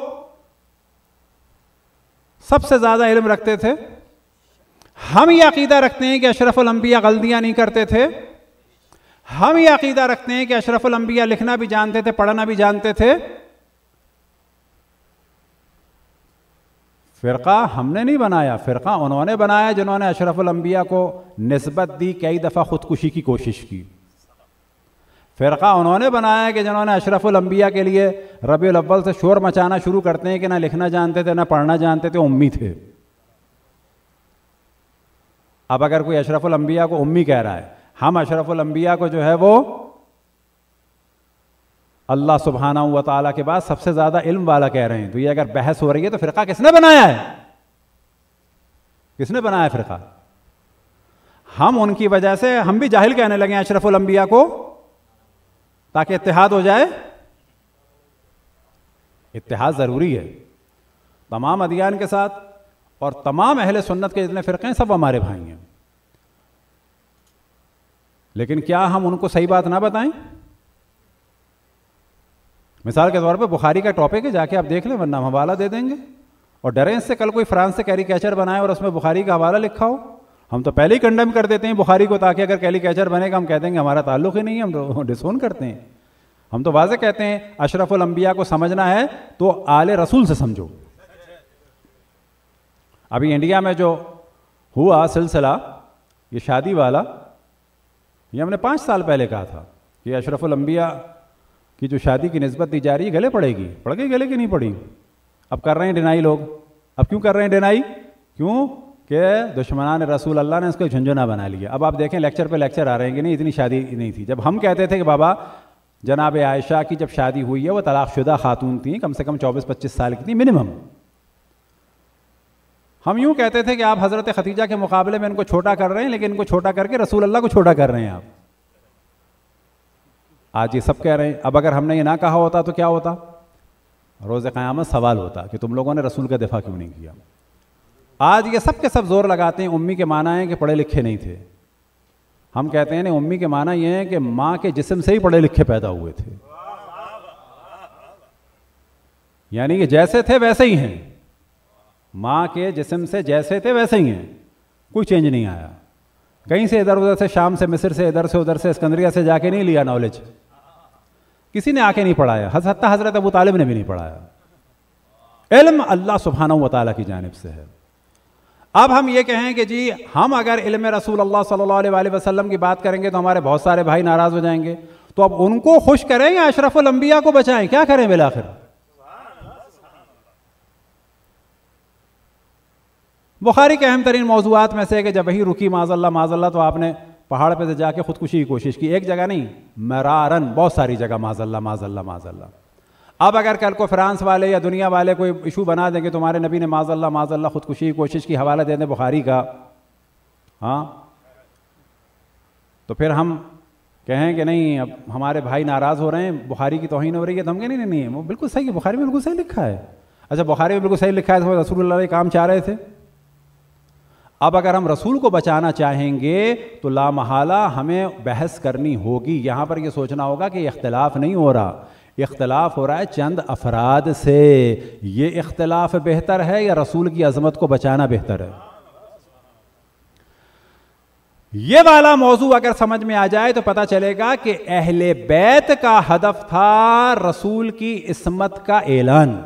Speaker 1: سب سے زیادہ علم رکھتے تھے. ہم یہ عقیدہ رکھتے ہیں کہ اشرف الانبیاء غلطیاں نہیں کرتے تھے. ہم یہ عقیدہ رکھتے ہیں کہ اشرف الانبیاء لکھنا بھی جانتے تھے, پڑھنا بھی جانتے تھے. فرقہ ہم نے نہیں بنایا, فرقہ انہوں نے بنایا جنہوں نے اشرف الانبیاء کو نسبت دی, کئی دفعہ خودکشی کی کوشش کی. فرقہ انہوں نے بنایا کہ جنہوں نے اشرف الانبیاء کے لیے ربیع الاول سے شور مچانا شروع کرتے ہیں کہ نہ لکھنا جانتے تھے نہ پڑھنا جانتے تھے, امی تھے. اب اگر کوئی اشرف الانبیاء کو امی کہہ رہا ہے, ہم اشرف الانبیاء کو جو ہے وہ اللہ سبحانہ و تعالیٰ کے بعد سب سے زیادہ علم والا کہہ رہے ہیں, تو یہ اگر بحث ہو رہی ہے تو فرقہ کس نے بنایا ہے؟ کس نے بنایا فرقہ؟ ہم ان کی وجہ سے ہم بھی جاہل کہنے لگے ہیں اشرف الانبیاء کو تاکہ اتحاد ہو جائے. اتحاد ضروری ہے تمام ادیان کے ساتھ, اور تمام اہل سنت کے جتنے فرقے ہیں سب ہمارے بھائی ہیں. لیکن کیا ہم ان کو صحیح بات نہ بتائیں؟ مثال کے طور پہ بخاری کا ٹاپک ہے, جا کے آپ دیکھ لیں, ورنہ ہم حوالہ دے دیں گے. اور ڈریں اس سے کل کوئی فرانس سے کیریکیچر بنائے اور اس میں بخاری کا حوالہ لکھا ہو, ہم تو پہلے ہی کنڈیم کر دیتے ہیں بخاری کو, تاکہ اگر کیریکیچر بنے گا ہم کہہ دیں گے ہمارا تعلق ہی نہیں ہے, ہم تو ڈسون کرتے ہیں. ہم تو واضح کہتے ہیں اشرف الانبیاء کو سمجھنا ہے تو آل رسول سے سمجھو. ابھی انڈیا میں جو ہوا سلسلہ یہ شادی والا, یہ ہم نے پانچ سال پہلے کہا تھا کہ اشرف الانبیاء کی جو شادی کی نسبت دی جا رہی ہے گلے پڑے گی. پڑ گئی گلے کی نہیں پڑی؟ اب کر رہے ہیں ڈینائی لوگ. اب کیوں کر رہے ہیں ڈینائی؟ کیوں کہ دشمنان رسول اللہ نے اس کو جھنجھنا بنا لیا. اب آپ دیکھیں لیکچر پہ لیکچر آ رہے ہیں کہ نہیں اتنی شادی نہیں تھی. جب ہم کہتے تھے کہ بابا جناب عائشہ کی جب شادی ہوئی ہے وہ طلاق شدہ خاتون تھیں, کم سے کم چوبیس پچیس سال کی تھیں منیمم. ہم یوں کہتے تھے کہ آپ حضرت خدیجہ کے مقابلے میں ان کو چھوٹا کر رہے ہیں, لیکن ان کو چھوٹا کر کے رسول اللہ کو چھوٹا کر رہے ہیں آپ. آج یہ سب کہہ رہے ہیں. اب اگر ہم نے یہ نہ کہا ہوتا تو کیا ہوتا؟ روز قیامت سوال ہوتا کہ تم لوگوں نے رسول کا دفاع کیوں نہیں کیا. آج یہ سب کے سب زور لگاتے ہیں امی کے معنی ہیں کہ پڑھے لکھے نہیں تھے. ہم کہتے ہیں نہیں, امی کے معنی یہ ہے کہ ماں کے جسم سے ہی پڑھے لکھے پیدا ہوئے تھے, یعنی کہ جیسے تھے ویسے ہی ہیں. ماں کے جسم سے جیسے تھے ویسے ہی ہیں, کوئی چینج نہیں آیا. کہیں سے ادھر ادھر سے, شام سے, مصر سے, ادھر سے ادھر سے, اسکندریہ سے جا کے نہیں لیا نالج, کسی نے آ کے نہیں پڑھایا. حضرت حضرت ابو طالب نے بھی نہیں پڑھایا. علم اللہ سبحانہ و تعالیٰ کی جانب سے ہے. اب ہم یہ کہیں کہ جی ہم اگر علم رسول اللہ صلی اللہ علیہ وآلہ وسلم کی بات کریں گے تو ہمارے بہت سارے بھائی ناراض ہو جائیں گے, تو اب ان کو خوش کریں یا اشرف الانبیاء کو بچائیں؟ کیا کریں بالآخر؟ بخاری کے اہم ترین موضوعات میں سے کہ جب وہی رکی معاذ اللہ معاذ اللہ تو آپ نے پہاڑ پہ سے جا کے خودکشی کی کوشش کی. ایک جگہ نہیں, مرارن, بہت ساری جگہ معاذ اللہ معاذ اللہ معاذ اللہ. اب اگر کل کو فرانس والے یا دنیا والے کوئی ایشو بنا دیں کہ تمہارے نبی نے معاذ اللہ معاذ اللہ خودکشی کی کوشش کی, حوالہ دے دیں بخاری کا, ہاں, تو پھر ہم کہیں کہ نہیں اب ہمارے بھائی ناراض ہو رہے ہیں, بخاری کی توہین ہو رہی ہے. تو ہم کہیں نہیں نہیں وہ بالکل صحیح ہے, بخاری میں بالکل صحیح لکھا ہے. اچھا بخاری میں بالکل صحیح لکھا ہے تو رسول اللہ یہ کام چاہ رہے تھے. اب اگر ہم رسول کو بچانا چاہیں گے تو لا محالہ ہمیں بحث کرنی ہوگی. یہاں پر یہ سوچنا ہوگا کہ اختلاف نہیں ہو رہا, اختلاف ہو رہا ہے چند افراد سے. یہ اختلاف بہتر ہے یا رسول کی عظمت کو بچانا بہتر ہے؟ یہ والا موضوع اگر سمجھ میں آ جائے تو پتہ چلے گا کہ اہل بیت کا ہدف تھا رسول کی عصمت کا اعلان,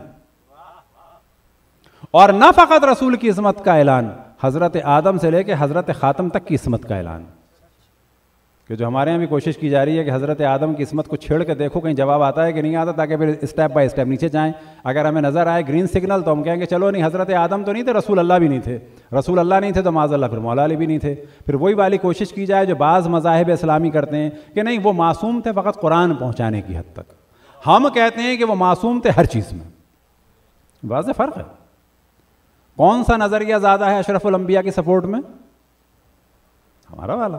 Speaker 1: اور نہ فقط رسول کی عصمت کا اعلان, حضرت آدم سے لے کے حضرت خاتم تک کی عصمت کا اعلان. کہ جو ہمارے یہاں بھی کوشش کی جا رہی ہے کہ حضرت آدم کی عصمت کو چھیڑ کے دیکھو کہیں جواب آتا ہے کہ نہیں آتا, تاکہ پھر اسٹیپ بائی اسٹیپ نیچے جائیں. اگر ہمیں نظر آئے گرین سگنل تو ہم کہیں گے چلو نہیں, حضرت آدم تو نہیں تھے, رسول اللہ بھی نہیں تھے, رسول اللہ نہیں تھے تو معاذ اللہ پھر مولا علی بھی نہیں تھے. پھر وہی والی کوشش کی جائے جو بعض مذاہب اسلامی کرتے ہیں کہ نہیں وہ معصوم تھے فقط قرآن پہنچانے کی حد تک. ہم کہتے ہیں کہ وہ معصوم تھے ہر چیز میں. واضح فرق ہے. کون سا نظریہ زیادہ ہے اشرف الانبیاء کی سپورٹ میں؟ ہمارا والا.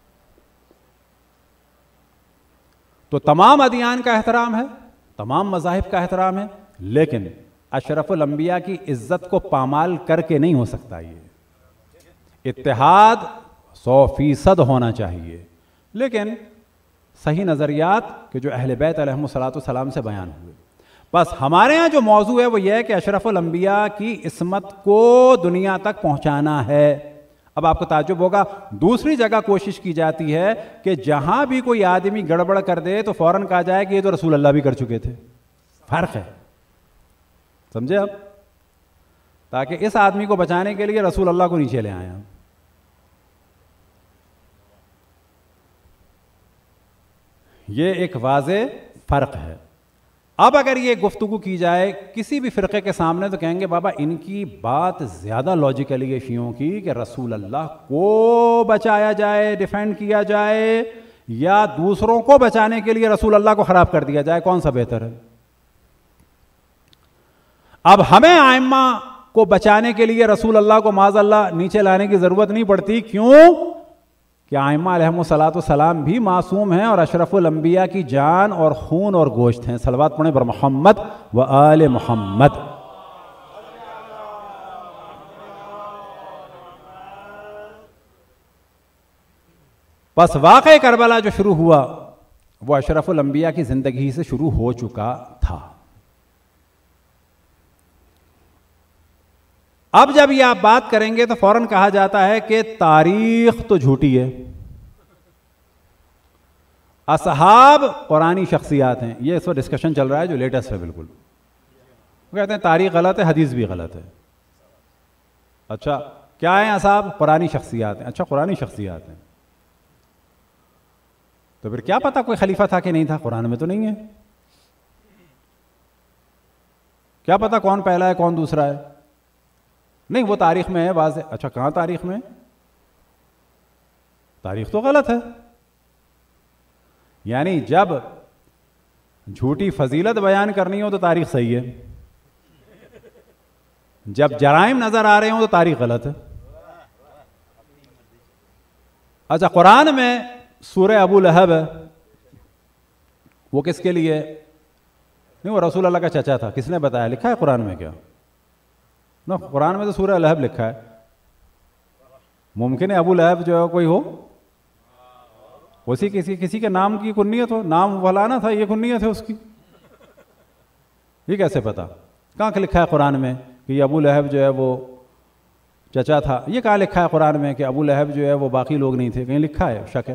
Speaker 1: تو تمام ادیان کا احترام ہے, تمام مذاہب کا احترام ہے, لیکن اشرف الانبیاء کی عزت کو پامال کر کے نہیں ہو سکتا. یہ اتحاد سو فیصد ہونا چاہیے, لیکن صحیح نظریات کہ جو اہل بیت علیہم الصلوۃ والسلام سے بیان ہوئے. بس ہمارے ہاں جو موضوع ہے وہ یہ ہے کہ اشرف الانبیاء کی عصمت کو دنیا تک پہنچانا ہے. اب آپ کو تعجب ہوگا, دوسری جگہ کوشش کی جاتی ہے کہ جہاں بھی کوئی آدمی گڑبڑ کر دے تو فوراً کہا جائے کہ یہ تو رسول اللہ بھی کر چکے تھے. فرق ہے, سمجھے آپ؟ تاکہ اس آدمی کو بچانے کے لیے رسول اللہ کو نیچے لے آئیں ہم. یہ ایک واضح فرق ہے. اب اگر یہ گفتگو کی جائے کسی بھی فرقے کے سامنے تو کہیں گے بابا ان کی بات زیادہ لاجیکلی ہے شیعوں کی کہ رسول اللہ کو بچایا جائے, ڈیفینڈ کیا جائے, یا دوسروں کو بچانے کے لیے رسول اللہ کو خراب کر دیا جائے, کون سا بہتر ہے؟ اب ہمیں ائمہ کو بچانے کے لیے رسول اللہ کو معاذ اللہ نیچے لانے کی ضرورت نہیں پڑتی. کیوں؟ کہ ائمہ علیہم الصلوۃ والسلام بھی معصوم ہیں اور اشرف الانبیاء کی جان اور خون اور گوشت ہیں. صلوات پڑھیں بر محمد و آل محمد. پس واقعہ کربلا جو شروع ہوا وہ اشرف الانبیاء کی زندگی سے شروع ہو چکا تھا. اب جب یہ آپ بات کریں گے تو فوراً کہا جاتا ہے کہ تاریخ تو جھوٹی ہے, اصحاب قرآنی شخصیات ہیں. یہ اس وقت ڈسکشن چل رہا ہے جو لیٹسٹ ہے بالکل. وہ کہتے ہیں تاریخ غلط ہے, حدیث بھی غلط ہے. اچھا کیا ہیں اصحاب؟ قرآنی شخصیات ہیں. اچھا قرآنی شخصیات ہیں تو پھر کیا پتا کوئی خلیفہ تھا کہ نہیں تھا؟ قرآن میں تو نہیں ہے. کیا پتا کون پہلا ہے کون دوسرا ہے؟ نہیں, وہ تاریخ میں ہے واضح. اچھا کہاں تاریخ میں؟ تاریخ تو غلط ہے. یعنی جب جھوٹی فضیلت بیان کرنی ہو تو تاریخ صحیح ہے, جب جرائم نظر آ رہے ہوں تو تاریخ غلط ہے. اچھا قرآن میں سورہ ابو لہب ہے, وہ کس کے لیے؟ نہیں, وہ رسول اللہ کا چچا تھا. کس نے بتایا؟ لکھا ہے قرآن میں کیا؟ نو, قرآن میں تو سورہ لہب لکھا ہے. ممکن ہے ابو لہب جو ہے کوئی ہو, اسی کسی کسی کے نام کی کنیت ہو, نام فلانا تھا یہ کنیت ہے اس کی. یہ کیسے پتا؟ کہاں کہ لکھا ہے قرآن میں کہ یہ ابو لہب جو ہے وہ چچا تھا؟ یہ کہاں لکھا ہے قرآن میں کہ ابو لہب جو ہے وہ باقی لوگ نہیں تھے؟ کہیں لکھا ہے؟ شک ہے.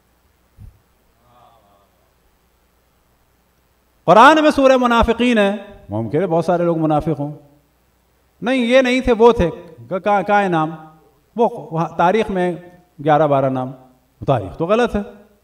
Speaker 1: قرآن میں سورہ منافقین ہے, ممکن ہے بہت سارے لوگ منافق ہوں. نہیں یہ نہیں تھے, وہ تھے. کہاں ہے نام؟ وہ تاریخ میں گیارہ بارہ نام. تاریخ تو غلط ہے.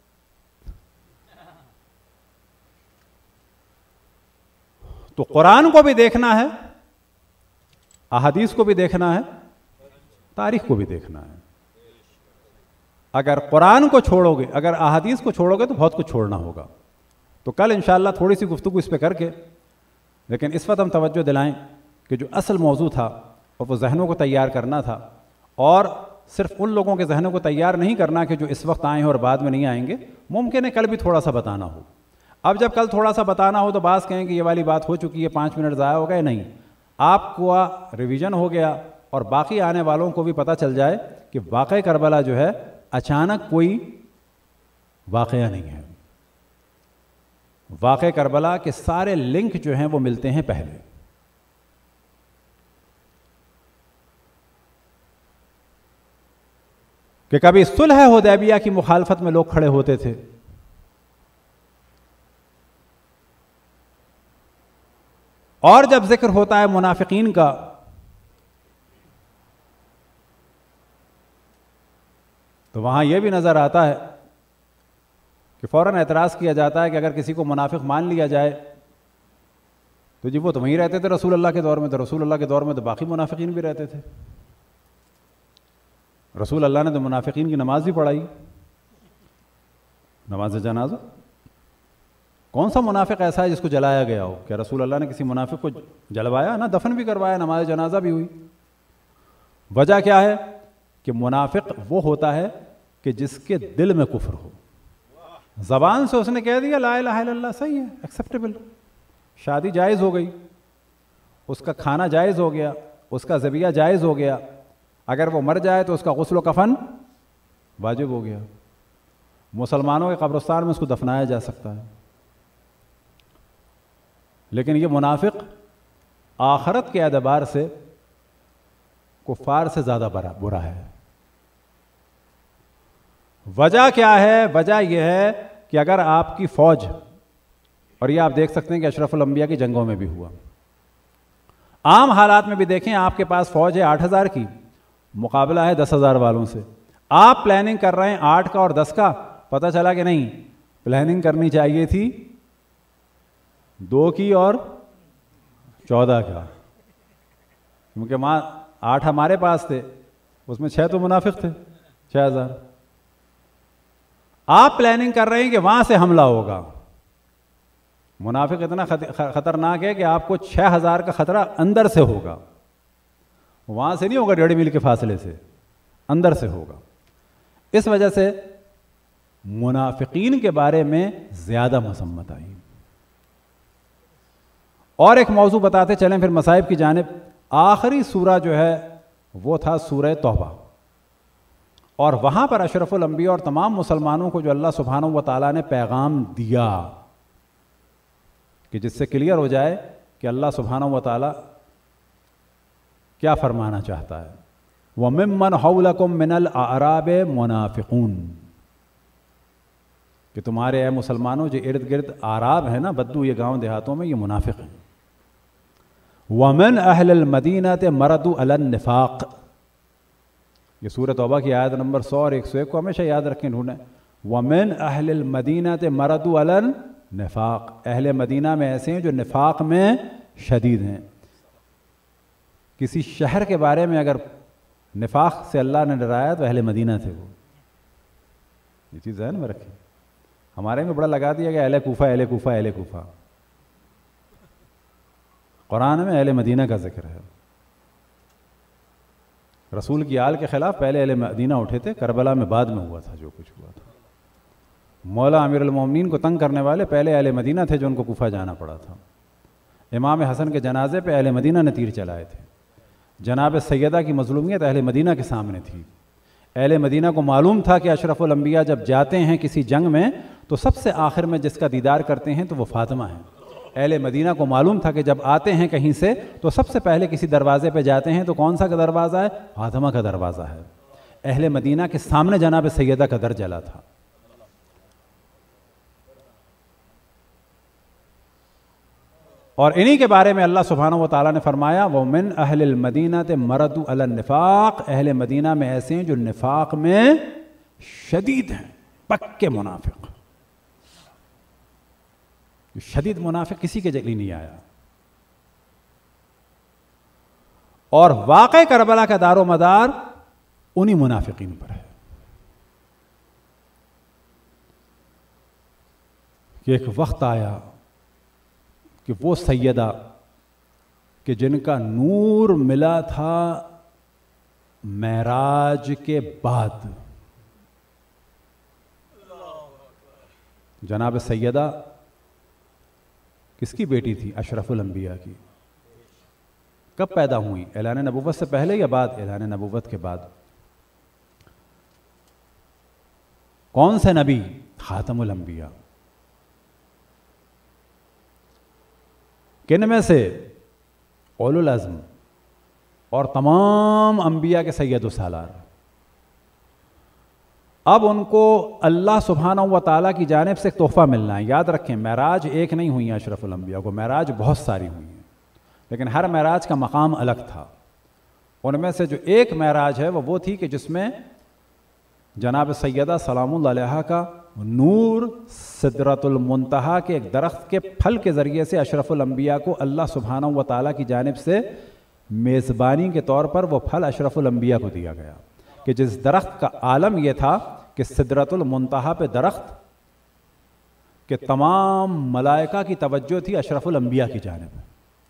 Speaker 1: تو قرآن کو بھی دیکھنا ہے, احادیث کو بھی دیکھنا ہے, تاریخ کو بھی دیکھنا ہے. اگر قرآن کو چھوڑو گے, اگر احادیث کو چھوڑو گے تو بہت کچھ چھوڑنا ہوگا. تو کل انشاءاللہ تھوڑی سی گفتگو اس پہ کر کے, لیکن اس وقت ہم توجہ دلائیں کہ جو اصل موضوع تھا اور وہ ذہنوں کو تیار کرنا تھا, اور صرف ان لوگوں کے ذہنوں کو تیار نہیں کرنا کہ جو اس وقت آئے ہیں اور بعد میں نہیں آئیں گے. ممکن ہے کل بھی تھوڑا سا بتانا ہو. اب جب کل تھوڑا سا بتانا ہو تو بعض کہیں کہ یہ والی بات ہو چکی ہے, پانچ منٹ ضائع ہو گئے. نہیں, آپ کو ریویژن ہو گیا اور باقی آنے والوں کو بھی پتہ چل جائے کہ واقعہ کربلا جو ہے اچانک کوئی واقعہ نہیں ہے. واقعہ کربلا کے سارے لنک جو ہیں وہ ملتے ہیں پہلے. کہ کبھی صلح حدیبیہ کی مخالفت میں لوگ کھڑے ہوتے تھے, اور جب ذکر ہوتا ہے منافقین کا تو وہاں یہ بھی نظر آتا ہے کہ فوراً اعتراض کیا جاتا ہے کہ اگر کسی کو منافق مان لیا جائے تو جی وہ تو وہیں رہتے تھے رسول اللہ کے دور میں, تو رسول اللہ کے دور میں تو باقی منافقین بھی رہتے تھے. رسول اللہ نے تو منافقین کی نماز بھی پڑھائی, نماز جنازہ. کون سا منافق ایسا ہے جس کو جلایا گیا ہو؟ کیا رسول اللہ نے کسی منافق کو جلوایا؟ نہ, دفن بھی کروایا, نماز جنازہ بھی ہوئی. وجہ کیا ہے؟ کہ منافق وہ ہوتا ہے کہ جس کے دل میں کفر ہو. زبان سے اس نے کہہ دیا لا الہ الا اللہ, صحیح ہے, ایکسیپٹیبل, شادی جائز ہو گئی, اس کا کھانا جائز ہو گیا, اس کا ذبیحہ جائز ہو گیا, اگر وہ مر جائے تو اس کا غسل و کفن واجب ہو گیا. مسلمانوں کے قبرستان میں اس کو دفنایا جا سکتا ہے، لیکن یہ منافق آخرت کے اعتبار سے کفار سے زیادہ برا ہے۔ وجہ کیا ہے؟ وجہ یہ ہے کہ اگر آپ کی فوج، اور یہ آپ دیکھ سکتے ہیں کہ اشرف الانبیاء کی جنگوں میں بھی ہوا، عام حالات میں بھی دیکھیں، آپ کے پاس فوج ہے آٹھ ہزار کی، مقابلہ ہے دس ہزار والوں سے، آپ پلاننگ کر رہے ہیں آٹھ کا اور دس کا، پتہ چلا کہ نہیں، پلاننگ کرنی چاہیے تھی دو کی اور چودہ کا، کیونکہ وہاں آٹھ ہمارے پاس تھے، اس میں چھ تو منافق تھے، چھ ہزار۔ آپ پلاننگ کر رہے ہیں کہ وہاں سے حملہ ہوگا، منافق اتنا خطرناک ہے کہ آپ کو چھ ہزار کا خطرہ اندر سے ہوگا، وہاں سے نہیں ہوگا ڈیڑھ میل کے فاصلے سے، اندر سے ہوگا۔ اس وجہ سے منافقین کے بارے میں زیادہ مذمت آئی۔ اور ایک موضوع بتاتے چلیں پھر مصائب کی جانب۔ آخری سورہ جو ہے وہ تھا سورہ توبہ، اور وہاں پر اشرف الانبیاء اور تمام مسلمانوں کو جو اللہ سبحانہ و تعالیٰ نے پیغام دیا کہ جس سے کلیئر ہو جائے کہ اللہ سبحانہ و تعالیٰ کیا فرمانا چاہتا ہے۔ وَمِمَّنْ حَوْلَكُمْ مِنَ الْأَعْرَابِ مُنَافِقُونَ، کہ تمہارے اے مسلمانوں جو ارد گرد اعراب ہیں نا، بدو یہ گاؤں دیہاتوں میں، یہ منافق ہیں۔ وَمِنْ أَهْلِ الْمَدِينَةِ مَرَدُوا عَلَى النِّفَاقِ، یہ سورہ توبہ کی آیت نمبر سو اور ایک سو ایک کو ہمیشہ یاد رکھیں ڈھونڈیں۔ وَمِنْ أَهْلِ الْمَدِينَةِ مَرَدُوا عَلَى النِّفَاقِ، اہل مدینہ میں ایسے ہیں جو نفاق میں شدید ہیں۔ کسی شہر کے بارے میں اگر نفاق سے اللہ نے ڈرایا تو اہل مدینہ تھے وہ، یہ چیز ذہن میں رکھیں۔ ہمارے میں بڑا لگا دیا کہ اہل کوفہ اہل کوفہ اہل کوفہ، قرآن میں اہل مدینہ کا ذکر ہے۔ رسول کی آل کے خلاف پہلے اہل مدینہ اٹھے تھے، کربلا میں بعد میں ہوا تھا جو کچھ ہوا تھا۔ مولا امیر المومنین کو تنگ کرنے والے پہلے اہل مدینہ تھے جو ان کو کوفہ جانا پڑا تھا۔ امام حسن کے جنازے پہ اہل مدینہ نے تیر چلائے تھے۔ جناب سیدہ کی مظلومیت اہل مدینہ کے سامنے تھی۔ اہل مدینہ کو معلوم تھا کہ اشرف الانبیاء جب جاتے ہیں کسی جنگ میں تو سب سے آخر میں جس کا دیدار کرتے ہیں تو وہ فاطمہ ہیں۔ اہل مدینہ کو معلوم تھا کہ جب آتے ہیں کہیں سے تو سب سے پہلے کسی دروازے پہ جاتے ہیں تو کون سا کا دروازہ ہے؟ فاطمہ کا دروازہ ہے۔ اہل مدینہ کے سامنے جناب سیدہ کا در جلا تھا۔ اور انہی کے بارے میں اللہ سبحانہ و تعالیٰ نے فرمایا وَمِنْ أَهْلِ الْمَدِينَةِ مَرَدُوا عَلَى النِّفَاقِ، اہل مدینہ میں ایسے ہیں جو نفاق میں شدید ہیں، پکے منافق۔ شدید منافق کسی کے جگلی نہیں آیا۔ اور واقع کربلا کا دار و مدار انہی منافقین پر ہے کہ ایک وقت آیا کہ وہ سیدہ کہ جن کا نور ملا تھا معراج کے بعد، جناب سیدہ کس کی بیٹی تھی؟ اشرف الانبیاء کی۔ کب پیدا ہوئی؟ اعلان نبوت سے پہلے یا بعد؟ اعلان نبوت کے بعد۔ کون سے نبی؟ خاتم الانبیاء۔ کن میں سے؟ اولو العزم اور تمام انبیاء کے سید و سالار۔ اب ان کو اللہ سبحانہ و تعالیٰ کی جانب سے ایک تحفہ ملنا ہے۔ یاد رکھیں معراج ایک نہیں ہوئی ہیں اشرف الانبیاء کو، معراج بہت ساری ہوئی ہیں، لیکن ہر معراج کا مقام الگ تھا۔ ان میں سے جو ایک معراج ہے وہ وہ تھی کہ جس میں جناب سیدہ سلام اللہ علیہا کا نور سدرۃ المنتہا کے ایک درخت کے پھل کے ذریعے سے اشرف الانبیاء کو اللہ سبحانہ و تعالیٰ کی جانب سے میزبانی کے طور پر وہ پھل اشرف الانبیاء کو دیا گیا، کہ جس درخت کا عالم یہ تھا کہ سدرۃ المنتہا پہ درخت کہ تمام ملائکہ کی توجہ تھی اشرف الانبیاء کی جانب،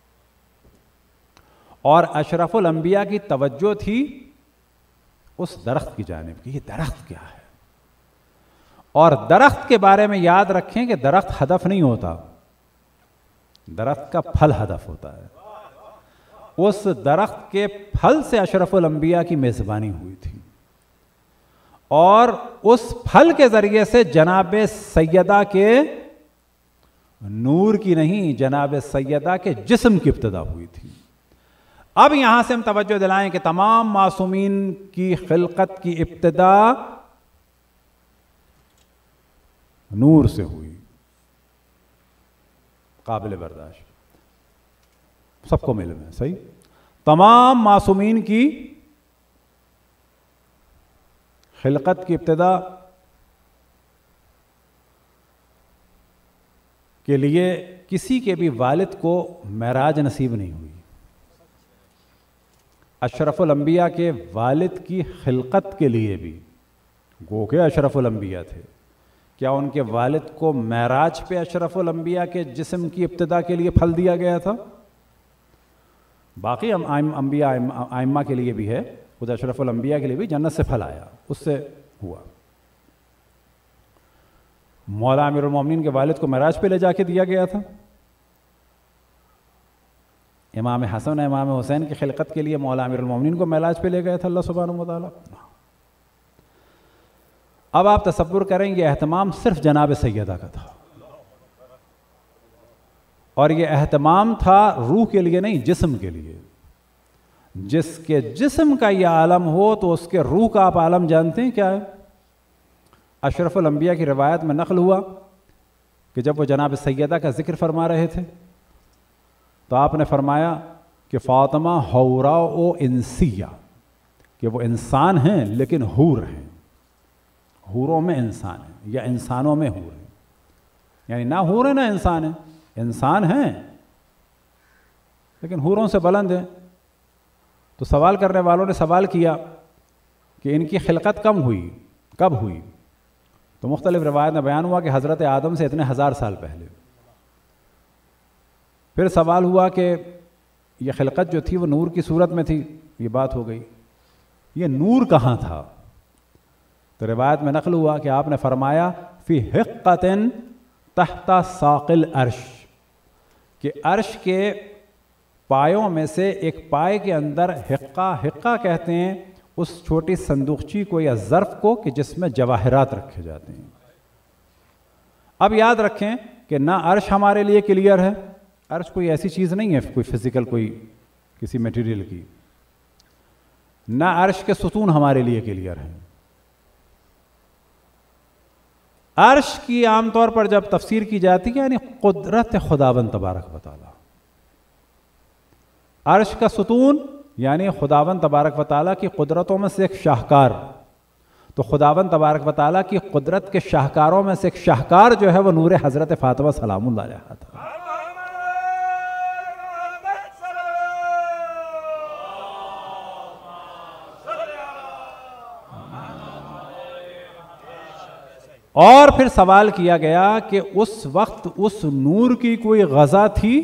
Speaker 1: اور اشرف الانبیاء کی توجہ تھی اس درخت کی جانب کہ یہ درخت کیا ہے۔ اور درخت کے بارے میں یاد رکھیں کہ درخت ہدف نہیں ہوتا، درخت کا پھل ہدف ہوتا ہے۔ اس درخت کے پھل سے اشرف الانبیاء کی میزبانی ہوئی تھی، اور اس پھل کے ذریعے سے جناب سیدہ کے نور کی نہیں، جناب سیدہ کے جسم کی ابتدا ہوئی تھی۔ اب یہاں سے ہم توجہ دلائیں کہ تمام معصومین کی خلقت کی ابتدا نور سے ہوئی، قابل برداشت، سب کو معلوم ہے، صحیح؟ تمام معصومین کی خلقت کی ابتدا کے لیے کسی کے بھی والد کو معراج نصیب نہیں ہوئی۔ اشرف الانبیاء کے والد کی خلقت کے لیے بھی، گو کہ اشرف الانبیاء تھے، کیا ان کے والد کو معراج پہ اشرف الانبیاء کے جسم کی ابتدا کے لیے پھل دیا گیا تھا؟ باقی انبیاء ائمہ کے لیے بھی ہے، خود اشرف الانبیاء کے لیے بھی جنت سے پھل آیا، اس سے ہوا۔ مولا امیر المومنین کے والد کو معراج پہ لے جا کے دیا گیا تھا۔ امام حسن امام حسین کی خلقت کے لیے مولا امیر المومنین کو معراج پہ لے گیا تھا اللہ سبحانہ و تعالیٰ۔ اب آپ تصور کریں یہ اہتمام صرف جناب سیدہ کا تھا، اور یہ اہتمام تھا روح کے لیے نہیں، جسم کے لیے۔ جس کے جسم کا یہ عالم ہو تو اس کے روح کا آپ عالم جانتے ہیں کیا ہے؟ اشرف الانبیاء کی روایت میں نقل ہوا کہ جب وہ جناب سیدہ کا ذکر فرما رہے تھے تو آپ نے فرمایا کہ فاطمہ حورا و انسیہ، کہ وہ انسان ہیں لیکن حور ہیں، حوروں میں انسان ہیں یا انسانوں میں حور ہیں، یعنی نہ حور ہیں نہ انسان ہیں، انسان ہیں لیکن حوروں سے بلند ہیں۔ تو سوال کرنے والوں نے سوال کیا کہ ان کی خلقت کم ہوئی، کب ہوئی؟ تو مختلف روایت میں بیان ہوا کہ حضرت آدم سے اتنے ہزار سال پہلے۔ پھر سوال ہوا کہ یہ خلقت جو تھی وہ نور کی صورت میں تھی، یہ بات ہو گئی، یہ نور کہاں تھا؟ تو روایت میں نقل ہوا کہ آپ نے فرمایا فی حقۃ تحت ساق العرش، کہ عرش کے پایوں میں سے ایک پائے کے اندر حقہ، حقہ کہتے ہیں اس چھوٹی صندوقچی کو یا ظرف کو کہ جس میں جواہرات رکھے جاتے ہیں۔ اب یاد رکھیں کہ نہ عرش ہمارے لیے کلیئر ہے، عرش کوئی ایسی چیز نہیں ہے کوئی فزیکل، کوئی کسی میٹیریل کی، نہ عرش کے ستون ہمارے لیے کلیئر ہیں۔ عرش کی عام طور پر جب تفسیر کی جاتی ہے یعنی قدرت خداوند تبارک و تعالی، عرش کا ستون یعنی خداوند تبارک و تعالیٰ کی قدرتوں میں سے ایک شاہکار، تو خداوند تبارک و تعالیٰ کی قدرت کے شاہکاروں میں سے ایک شاہکار جو ہے وہ نور حضرت فاطمہ سلام اللہ علیہا تھا۔ اور پھر سوال کیا گیا کہ اس وقت اس نور کی کوئی غذا تھی؟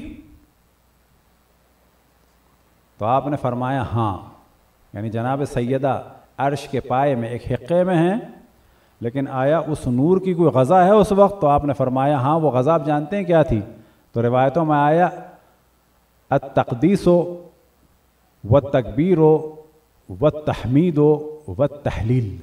Speaker 1: تو آپ نے فرمایا ہاں، یعنی جناب سیدہ عرش کے پائے میں ایک حقے میں ہیں، لیکن آیا اس نور کی کوئی غذا ہے اس وقت؟ تو آپ نے فرمایا ہاں، وہ غذا آپ جانتے ہیں کیا تھی؟ تو روایتوں میں آیا التقدیس والتکبیر والتحمید والتحلیل،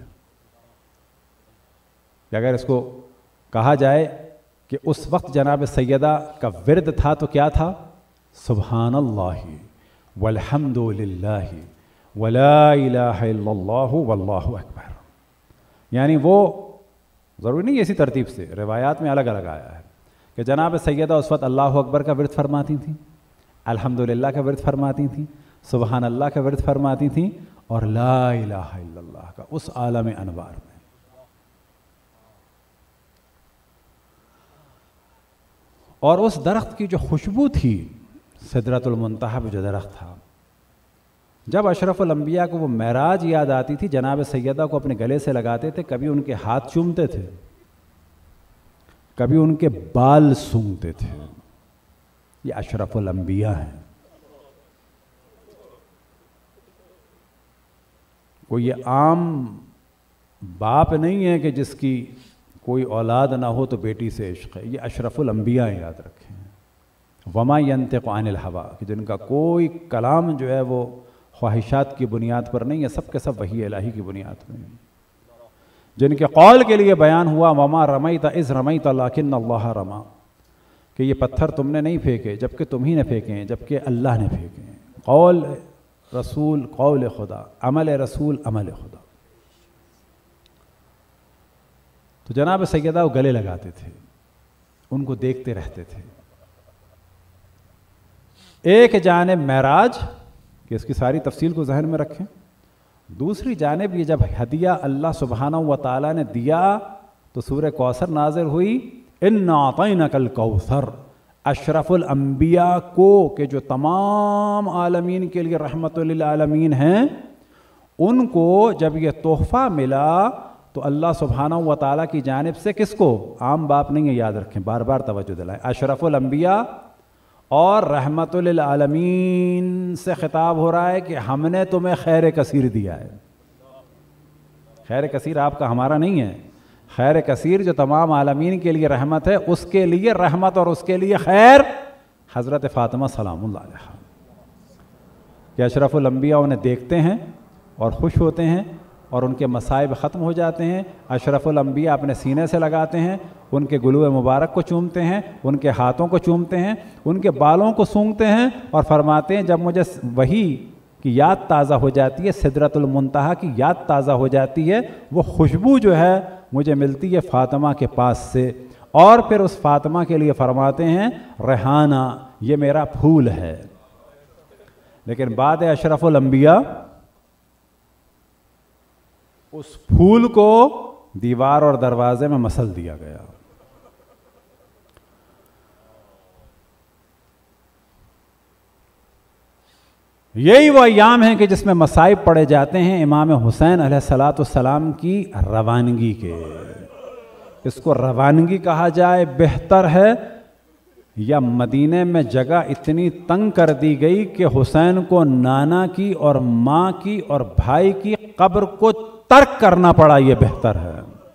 Speaker 1: کہ اگر اس کو کہا جائے کہ اس وقت جناب سیدہ کا ورد تھا تو کیا تھا؟ سبحان اللہ والحمد للہ ولا الہ الا اللہ واللہ اکبر، یعنی وہ ضروری نہیں اسی ترتیب سے، روایات میں الگ الگ آیا ہے کہ جناب سیدہ اس وقت اللہ اکبر کا ورد فرماتی تھیں، الحمدللہ کا ورد فرماتی تھیں، سبحان اللہ کا ورد فرماتی تھیں، اور لا الہ الا اللہ کا اس عالم انوار میں۔ اور اس درخت کی جو خوشبو تھی، سدرۃ المنتہا پہ جو درخت تھا، جب اشرف الانبیاء کو وہ معراج یاد آتی تھی جناب سیدہ کو اپنے گلے سے لگاتے تھے، کبھی ان کے ہاتھ چومتے تھے، کبھی ان کے بال سونگھتے تھے۔ یہ اشرف الانبیاء ہیں، کوئی یہ عام باپ نہیں ہے کہ جس کی کوئی اولاد نہ ہو تو بیٹی سے عشق ہے، یہ اشرف الانبیاء ہیں، یاد رکھیں۔ وما ينطق عن الہوا، کہ جن کا کوئی کلام جو ہے وہ خواہشات کی بنیاد پر نہیں ہے، سب کے سب وحی الہی کی بنیاد پر ہیں۔ جن کے قول کے لیے بیان ہوا وما رمیت اذ رمیت لیکن اللہ رما، کہ یہ پتھر تم نے نہیں پھینکے جبکہ تم ہی نے پھینکے ہیں، جبکہ اللہ نے پھینکے ہیں۔ قول رسول قول خدا، عمل رسول عمل خدا۔ تو جناب سیدہ وہ گلے لگاتے تھے، ان کو دیکھتے رہتے تھے۔ ایک جانب معراج کہ اس کی ساری تفصیل کو ذہن میں رکھیں، دوسری جانب یہ جب ہدیہ اللہ سبحانہ و تعالیٰ نے دیا تو سورہ کوثر نازل ہوئی، اِنَّا أَعْطَيْنَكَ الْكَوْثَرَ، اشرف الانبیاء کو کہ جو تمام عالمین کے لیے رحمت للعالمین ہیں، ان کو جب یہ تحفہ ملا تو اللہ سبحانہ و تعالیٰ کی جانب سے کس کو؟ عام باپ نہیں ہے، یاد رکھیں، بار بار توجہ دلائیں، اشرف الانبیاء اور رحمت للعالمین سے خطاب ہو رہا ہے کہ ہم نے تمہیں خیر کثیر دیا ہے۔ خیر کثیر آپ کا ہمارا نہیں ہے، خیر کثیر جو تمام عالمین کے لیے رحمت ہے، اس کے لیے رحمت اور اس کے لیے خیر حضرت فاطمہ سلام اللہ علیہا، کہ اشرف الانبیاء انہیں دیکھتے ہیں اور خوش ہوتے ہیں اور ان کے مصائب ختم ہو جاتے ہیں۔ اشرف الانبیاء اپنے سینے سے لگاتے ہیں، ان کے گلو مبارک کو چومتے ہیں، ان کے ہاتھوں کو چومتے ہیں، ان کے بالوں کو سونگھتے ہیں اور فرماتے ہیں جب مجھے وہی کی یاد تازہ ہو جاتی ہے، سدرۃ المنتہا کی یاد تازہ ہو جاتی ہے، وہ خوشبو جو ہے مجھے ملتی ہے فاطمہ کے پاس سے، اور پھر اس فاطمہ کے لیے فرماتے ہیں ریحانہ، یہ میرا پھول ہے۔ لیکن بعد اشرف الانبیاء اس پھول کو دیوار اور دروازے میں مسل دیا گیا۔ یہی وہ ایام ہیں کہ جس میں مصائب پڑے جاتے ہیں امام حسین علیہ الصلاۃ والسلام کی روانگی کے۔ اس کو روانگی کہا جائے بہتر ہے، یا مدینے میں جگہ اتنی تنگ کر دی گئی کہ حسین کو نانا کی اور ماں کی اور بھائی کی قبر کو ترک کرنا پڑا، یہ بہتر ہے۔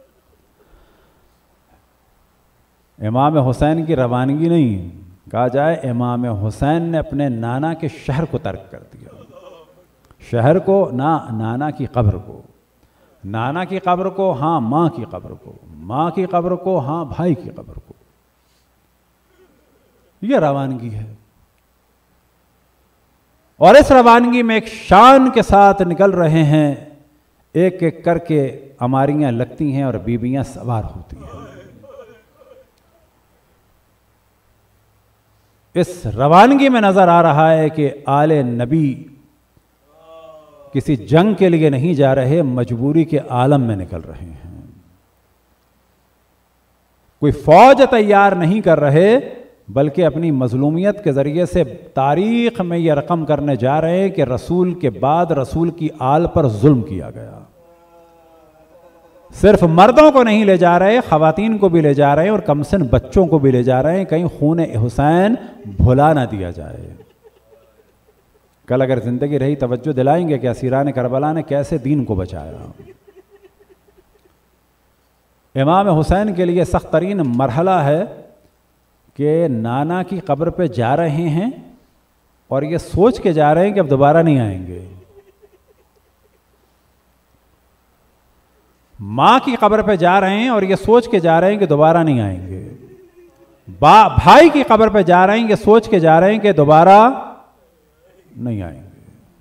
Speaker 1: امام حسین کی روانگی نہیں، کہا جائے امام حسین نے اپنے نانا کے شہر کو ترک کر دیا، شہر کو نہ، نانا کی قبر کو، نانا کی قبر کو ہاں، ماں کی قبر کو، ماں کی قبر کو ہاں، بھائی کی قبر کو۔ یہ روانگی ہے، اور اس روانگی میں ایک شان کے ساتھ نکل رہے ہیں، ایک ایک کر کے اماریاں لگتی ہیں اور بیبیاں سوار ہوتی ہیں۔ اس روانگی میں نظر آ رہا ہے کہ آل نبی کسی جنگ کے لیے نہیں جا رہے، مجبوری کے عالم میں نکل رہے ہیں، کوئی فوج تیار نہیں کر رہے، بلکہ اپنی مظلومیت کے ذریعے سے تاریخ میں یہ رقم کرنے جا رہے ہیں کہ رسول کے بعد رسول کی آل پر ظلم کیا گیا۔ صرف مردوں کو نہیں لے جا رہے، خواتین کو بھی لے جا رہے ہیں اور کمسن بچوں کو بھی لے جا رہے ہیں، کہیں خون حسین بھلا نہ دیا جائے۔ کل اگر زندگی رہی توجہ دلائیں گے کہ اسیران کربلا نے کیسے دین کو بچایا۔ امام حسین کے لیے سخت ترین مرحلہ ہے کہ نانا کی قبر پہ جا رہے ہیں اور یہ سوچ کے جا رہے ہیں کہ اب دوبارہ نہیں آئیں گے، ماں کی قبر پہ جا رہے ہیں اور یہ سوچ کے جا رہے ہیں کہ دوبارہ نہیں آئیں گے، با بھائی کی قبر پہ جا رہے ہیں، یہ سوچ کے جا رہے ہیں کہ دوبارہ نہیں آئیں گے۔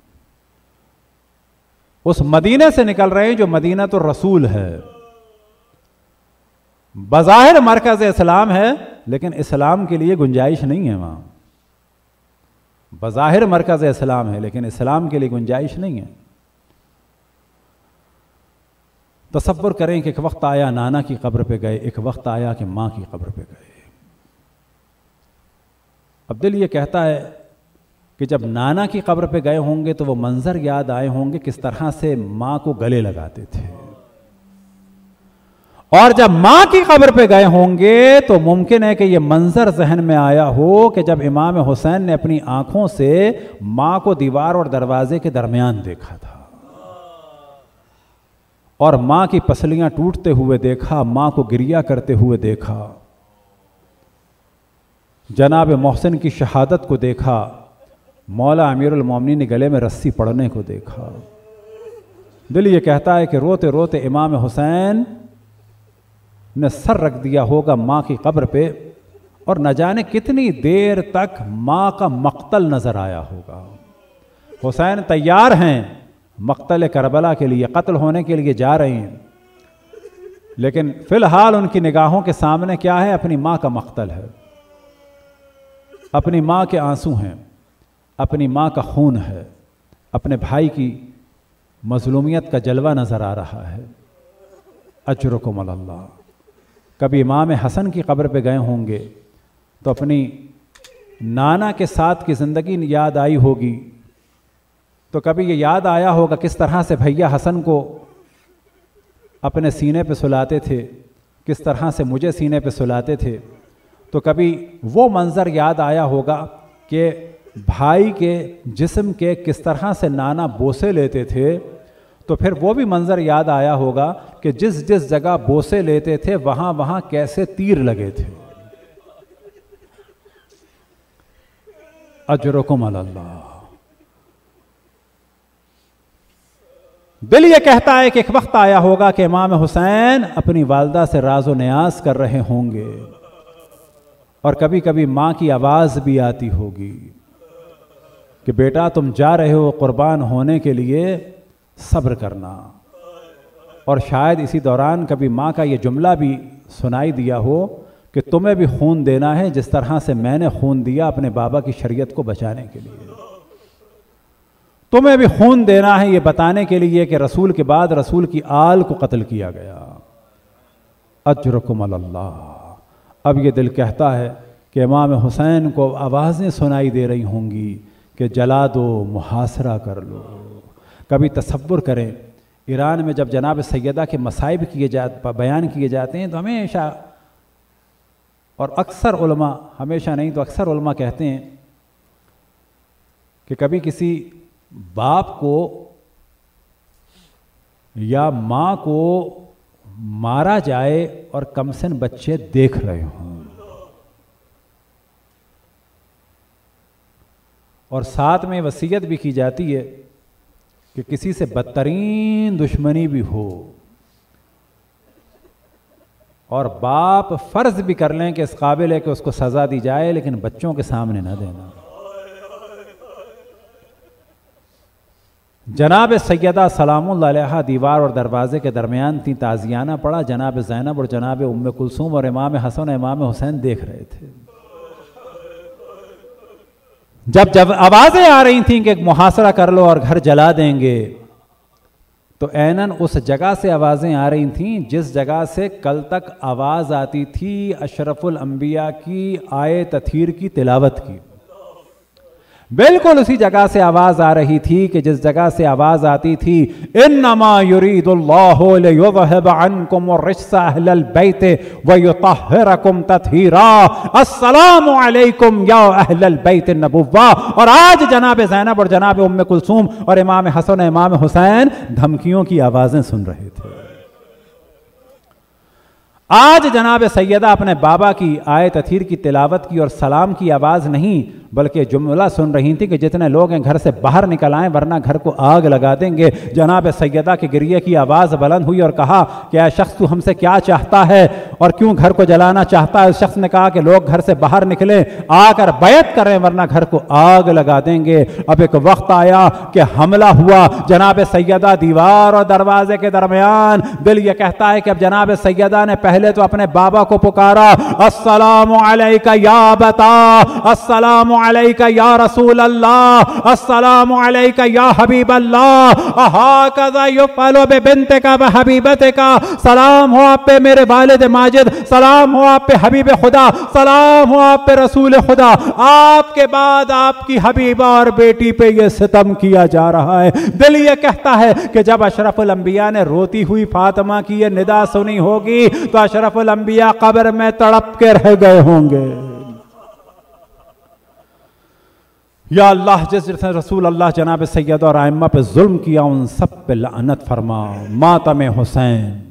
Speaker 1: اس مدینے سے نکل رہے ہیں جو مدینہ تو رسول ہے، بظاہر مرکز اسلام ہے لیکن اسلام کے لیے گنجائش نہیں ہے وہاں، بظاہر مرکز اسلام ہے لیکن اسلام کے لیے گنجائش نہیں ہے۔ تصور کریں کہ ایک وقت آیا نانا کی قبر پہ گئے، ایک وقت آیا کہ ماں کی قبر پہ گئے۔ اب دل یہ کہتا ہے کہ جب نانا کی قبر پہ گئے ہوں گے تو وہ منظر یاد آئے ہوں گے کس طرح سے ماں کو گلے لگاتے تھے، اور جب ماں کی قبر پہ گئے ہوں گے تو ممکن ہے کہ یہ منظر ذہن میں آیا ہو کہ جب امام حسین نے اپنی آنکھوں سے ماں کو دیوار اور دروازے کے درمیان دیکھا تھا اور ماں کی پسلیاں ٹوٹتے ہوئے دیکھا، ماں کو گریہ کرتے ہوئے دیکھا، جناب محسن کی شہادت کو دیکھا، مولا امیر المومنین نے گلے میں رسی پڑنے کو دیکھا، دل یہ کہتا ہے کہ روتے روتے امام حسین نے سر رکھ دیا ہوگا ماں کی قبر پہ، اور نہ جانے کتنی دیر تک ماں کا مقتل نظر آیا ہوگا۔ حسین تیار ہیں مقتل کربلا کے لیے، قتل ہونے کے لیے جا رہے ہیں، لیکن فی الحال ان کی نگاہوں کے سامنے کیا ہے؟ اپنی ماں کا مقتل ہے، اپنی ماں کے آنسو ہیں، اپنی ماں کا خون ہے، اپنے بھائی کی مظلومیت کا جلوہ نظر آ رہا ہے۔ اجرکم اللہ۔ کبھی امام حسن کی قبر پہ گئے ہوں گے تو اپنی نانا کے ساتھ کی زندگی یاد آئی ہوگی، تو کبھی یہ یاد آیا ہوگا کس طرح سے بھیا حسن کو اپنے سینے پہ سلاتے تھے، کس طرح سے مجھے سینے پہ سلاتے تھے، تو کبھی وہ منظر یاد آیا ہوگا کہ بھائی کے جسم کے کس طرح سے نانا بوسے لیتے تھے، تو پھر وہ بھی منظر یاد آیا ہوگا کہ جس جس جگہ بوسے لیتے تھے وہاں وہاں کیسے تیر لگے تھے۔ اجرکم اللہ۔ دل یہ کہتا ہے کہ ایک وقت آیا ہوگا کہ امام حسین اپنی والدہ سے راز و نیاز کر رہے ہوں گے، اور کبھی کبھی ماں کی آواز بھی آتی ہوگی کہ بیٹا تم جا رہے ہو قربان ہونے کے لیے، صبر کرنا۔ اور شاید اسی دوران کبھی ماں کا یہ جملہ بھی سنائی دیا ہو کہ تمہیں بھی خون دینا ہے جس طرح سے میں نے خون دیا اپنے بابا کی شریعت کو بچانے کے لیے، تمہیں بھی خون دینا ہے یہ بتانے کے لیے کہ رسول کے بعد رسول کی آل کو قتل کیا گیا۔ اجرکم اللہ۔ اب یہ دل کہتا ہے کہ امام حسین کو آوازیں سنائی دے رہی ہوں گی کہ جلا دو، محاصرہ کر لو۔ کبھی تصور کریں ایران میں جب جناب سیدہ کے مصائب کیے جاتے بیان کیے جاتے ہیں تو ہمیشہ، اور اکثر علماء، ہمیشہ نہیں تو اکثر علماء کہتے ہیں کہ کبھی کسی باپ کو یا ماں کو مارا جائے اور کمسن بچے دیکھ رہے ہوں، اور ساتھ میں وصیت بھی کی جاتی ہے کہ کسی سے بدترین دشمنی بھی ہو اور باپ فرض بھی کر لیں کہ اس قابل ہے کہ اس کو سزا دی جائے، لیکن بچوں کے سامنے نہ دینا۔ جناب سیدہ سلام اللہ علیہا دیوار اور دروازے کے درمیان تھی، تازیانہ پڑا، جناب زینب اور جناب ام کلثوم اور امام حسن اور امام حسین دیکھ رہے تھے۔ جب جب آوازیں آ رہی تھیں کہ محاصرہ کر لو اور گھر جلا دیں گے، تو عیناً اس جگہ سے آوازیں آ رہی تھیں جس جگہ سے کل تک آواز آتی تھی اشرف الانبیاء کی آیے تطہیر کی تلاوت کی، بالکل اسی جگہ سے آواز آ رہی تھی کہ جس جگہ سے آواز آتی تھی انما یرید اللہ لیذہب عنکم الرجس اہل البیت ویطہرکم تطہیرا، السلام علیکم یا اہل البیت النبوہ۔ اور آج جناب زینب اور جناب ام کلثوم اور امام حسن اور امام حسین دھمکیوں کی آوازیں سن رہے تھے۔ آج جناب سیدہ اپنے بابا کی آیت تطہیر کی تلاوت کی اور سلام کی آواز نہیں بلکہ جملہ سن رہی تھی کہ جتنے لوگ ہیں گھر سے باہر نکل آئیں ورنہ گھر کو آگ لگا دیں گے۔ جناب سیدہ کے گریے کی آواز بلند ہوئی اور کہا کہ اے شخص تو ہم سے کیا چاہتا ہے اور کیوں گھر کو جلانا چاہتا ہے؟ اس شخص نے کہا کہ لوگ گھر سے باہر نکلیں، آ کر بیعت کریں ورنہ گھر کو آگ لگا دیں گے۔ اب ایک وقت آیا کہ حملہ ہوا جناب سیدہ دیوار اور دروازے کے درمیان۔ دل یہ کہتا ہے کہ اب جناب سیدہ نے پہلے تو اپنے بابا کو پکارا، السلام علیکہ یا ابتا، السلام علیکہ یا رسول اللہ، السلام علیکہ یا حبیب اللہ، اہاکذا یفعل ببنتک وحبیبتک، سلام ہو آپ پہ میرے والد ماجد، سلام ہو آپ پہ حبیب خدا، سلام ہو آپ پہ رسول خدا، آپ کے بعد آپ کی حبیبہ اور بیٹی پہ یہ ستم کیا جا رہا ہے۔ دل یہ کہتا ہے کہ جب اشرف الانبیاء نے روتی ہوئی فاطمہ کی یہ ندا سنی ہوگی تو اشرف الانبیاء قبر میں تڑپ کے رہ گئے ہوں گے۔ یا اللہ جس جس نے رسول اللہ جناب سیدہ اور ائمہ پہ ظلم کیا ان سب پہ لعنت فرما، ماتم حسین۔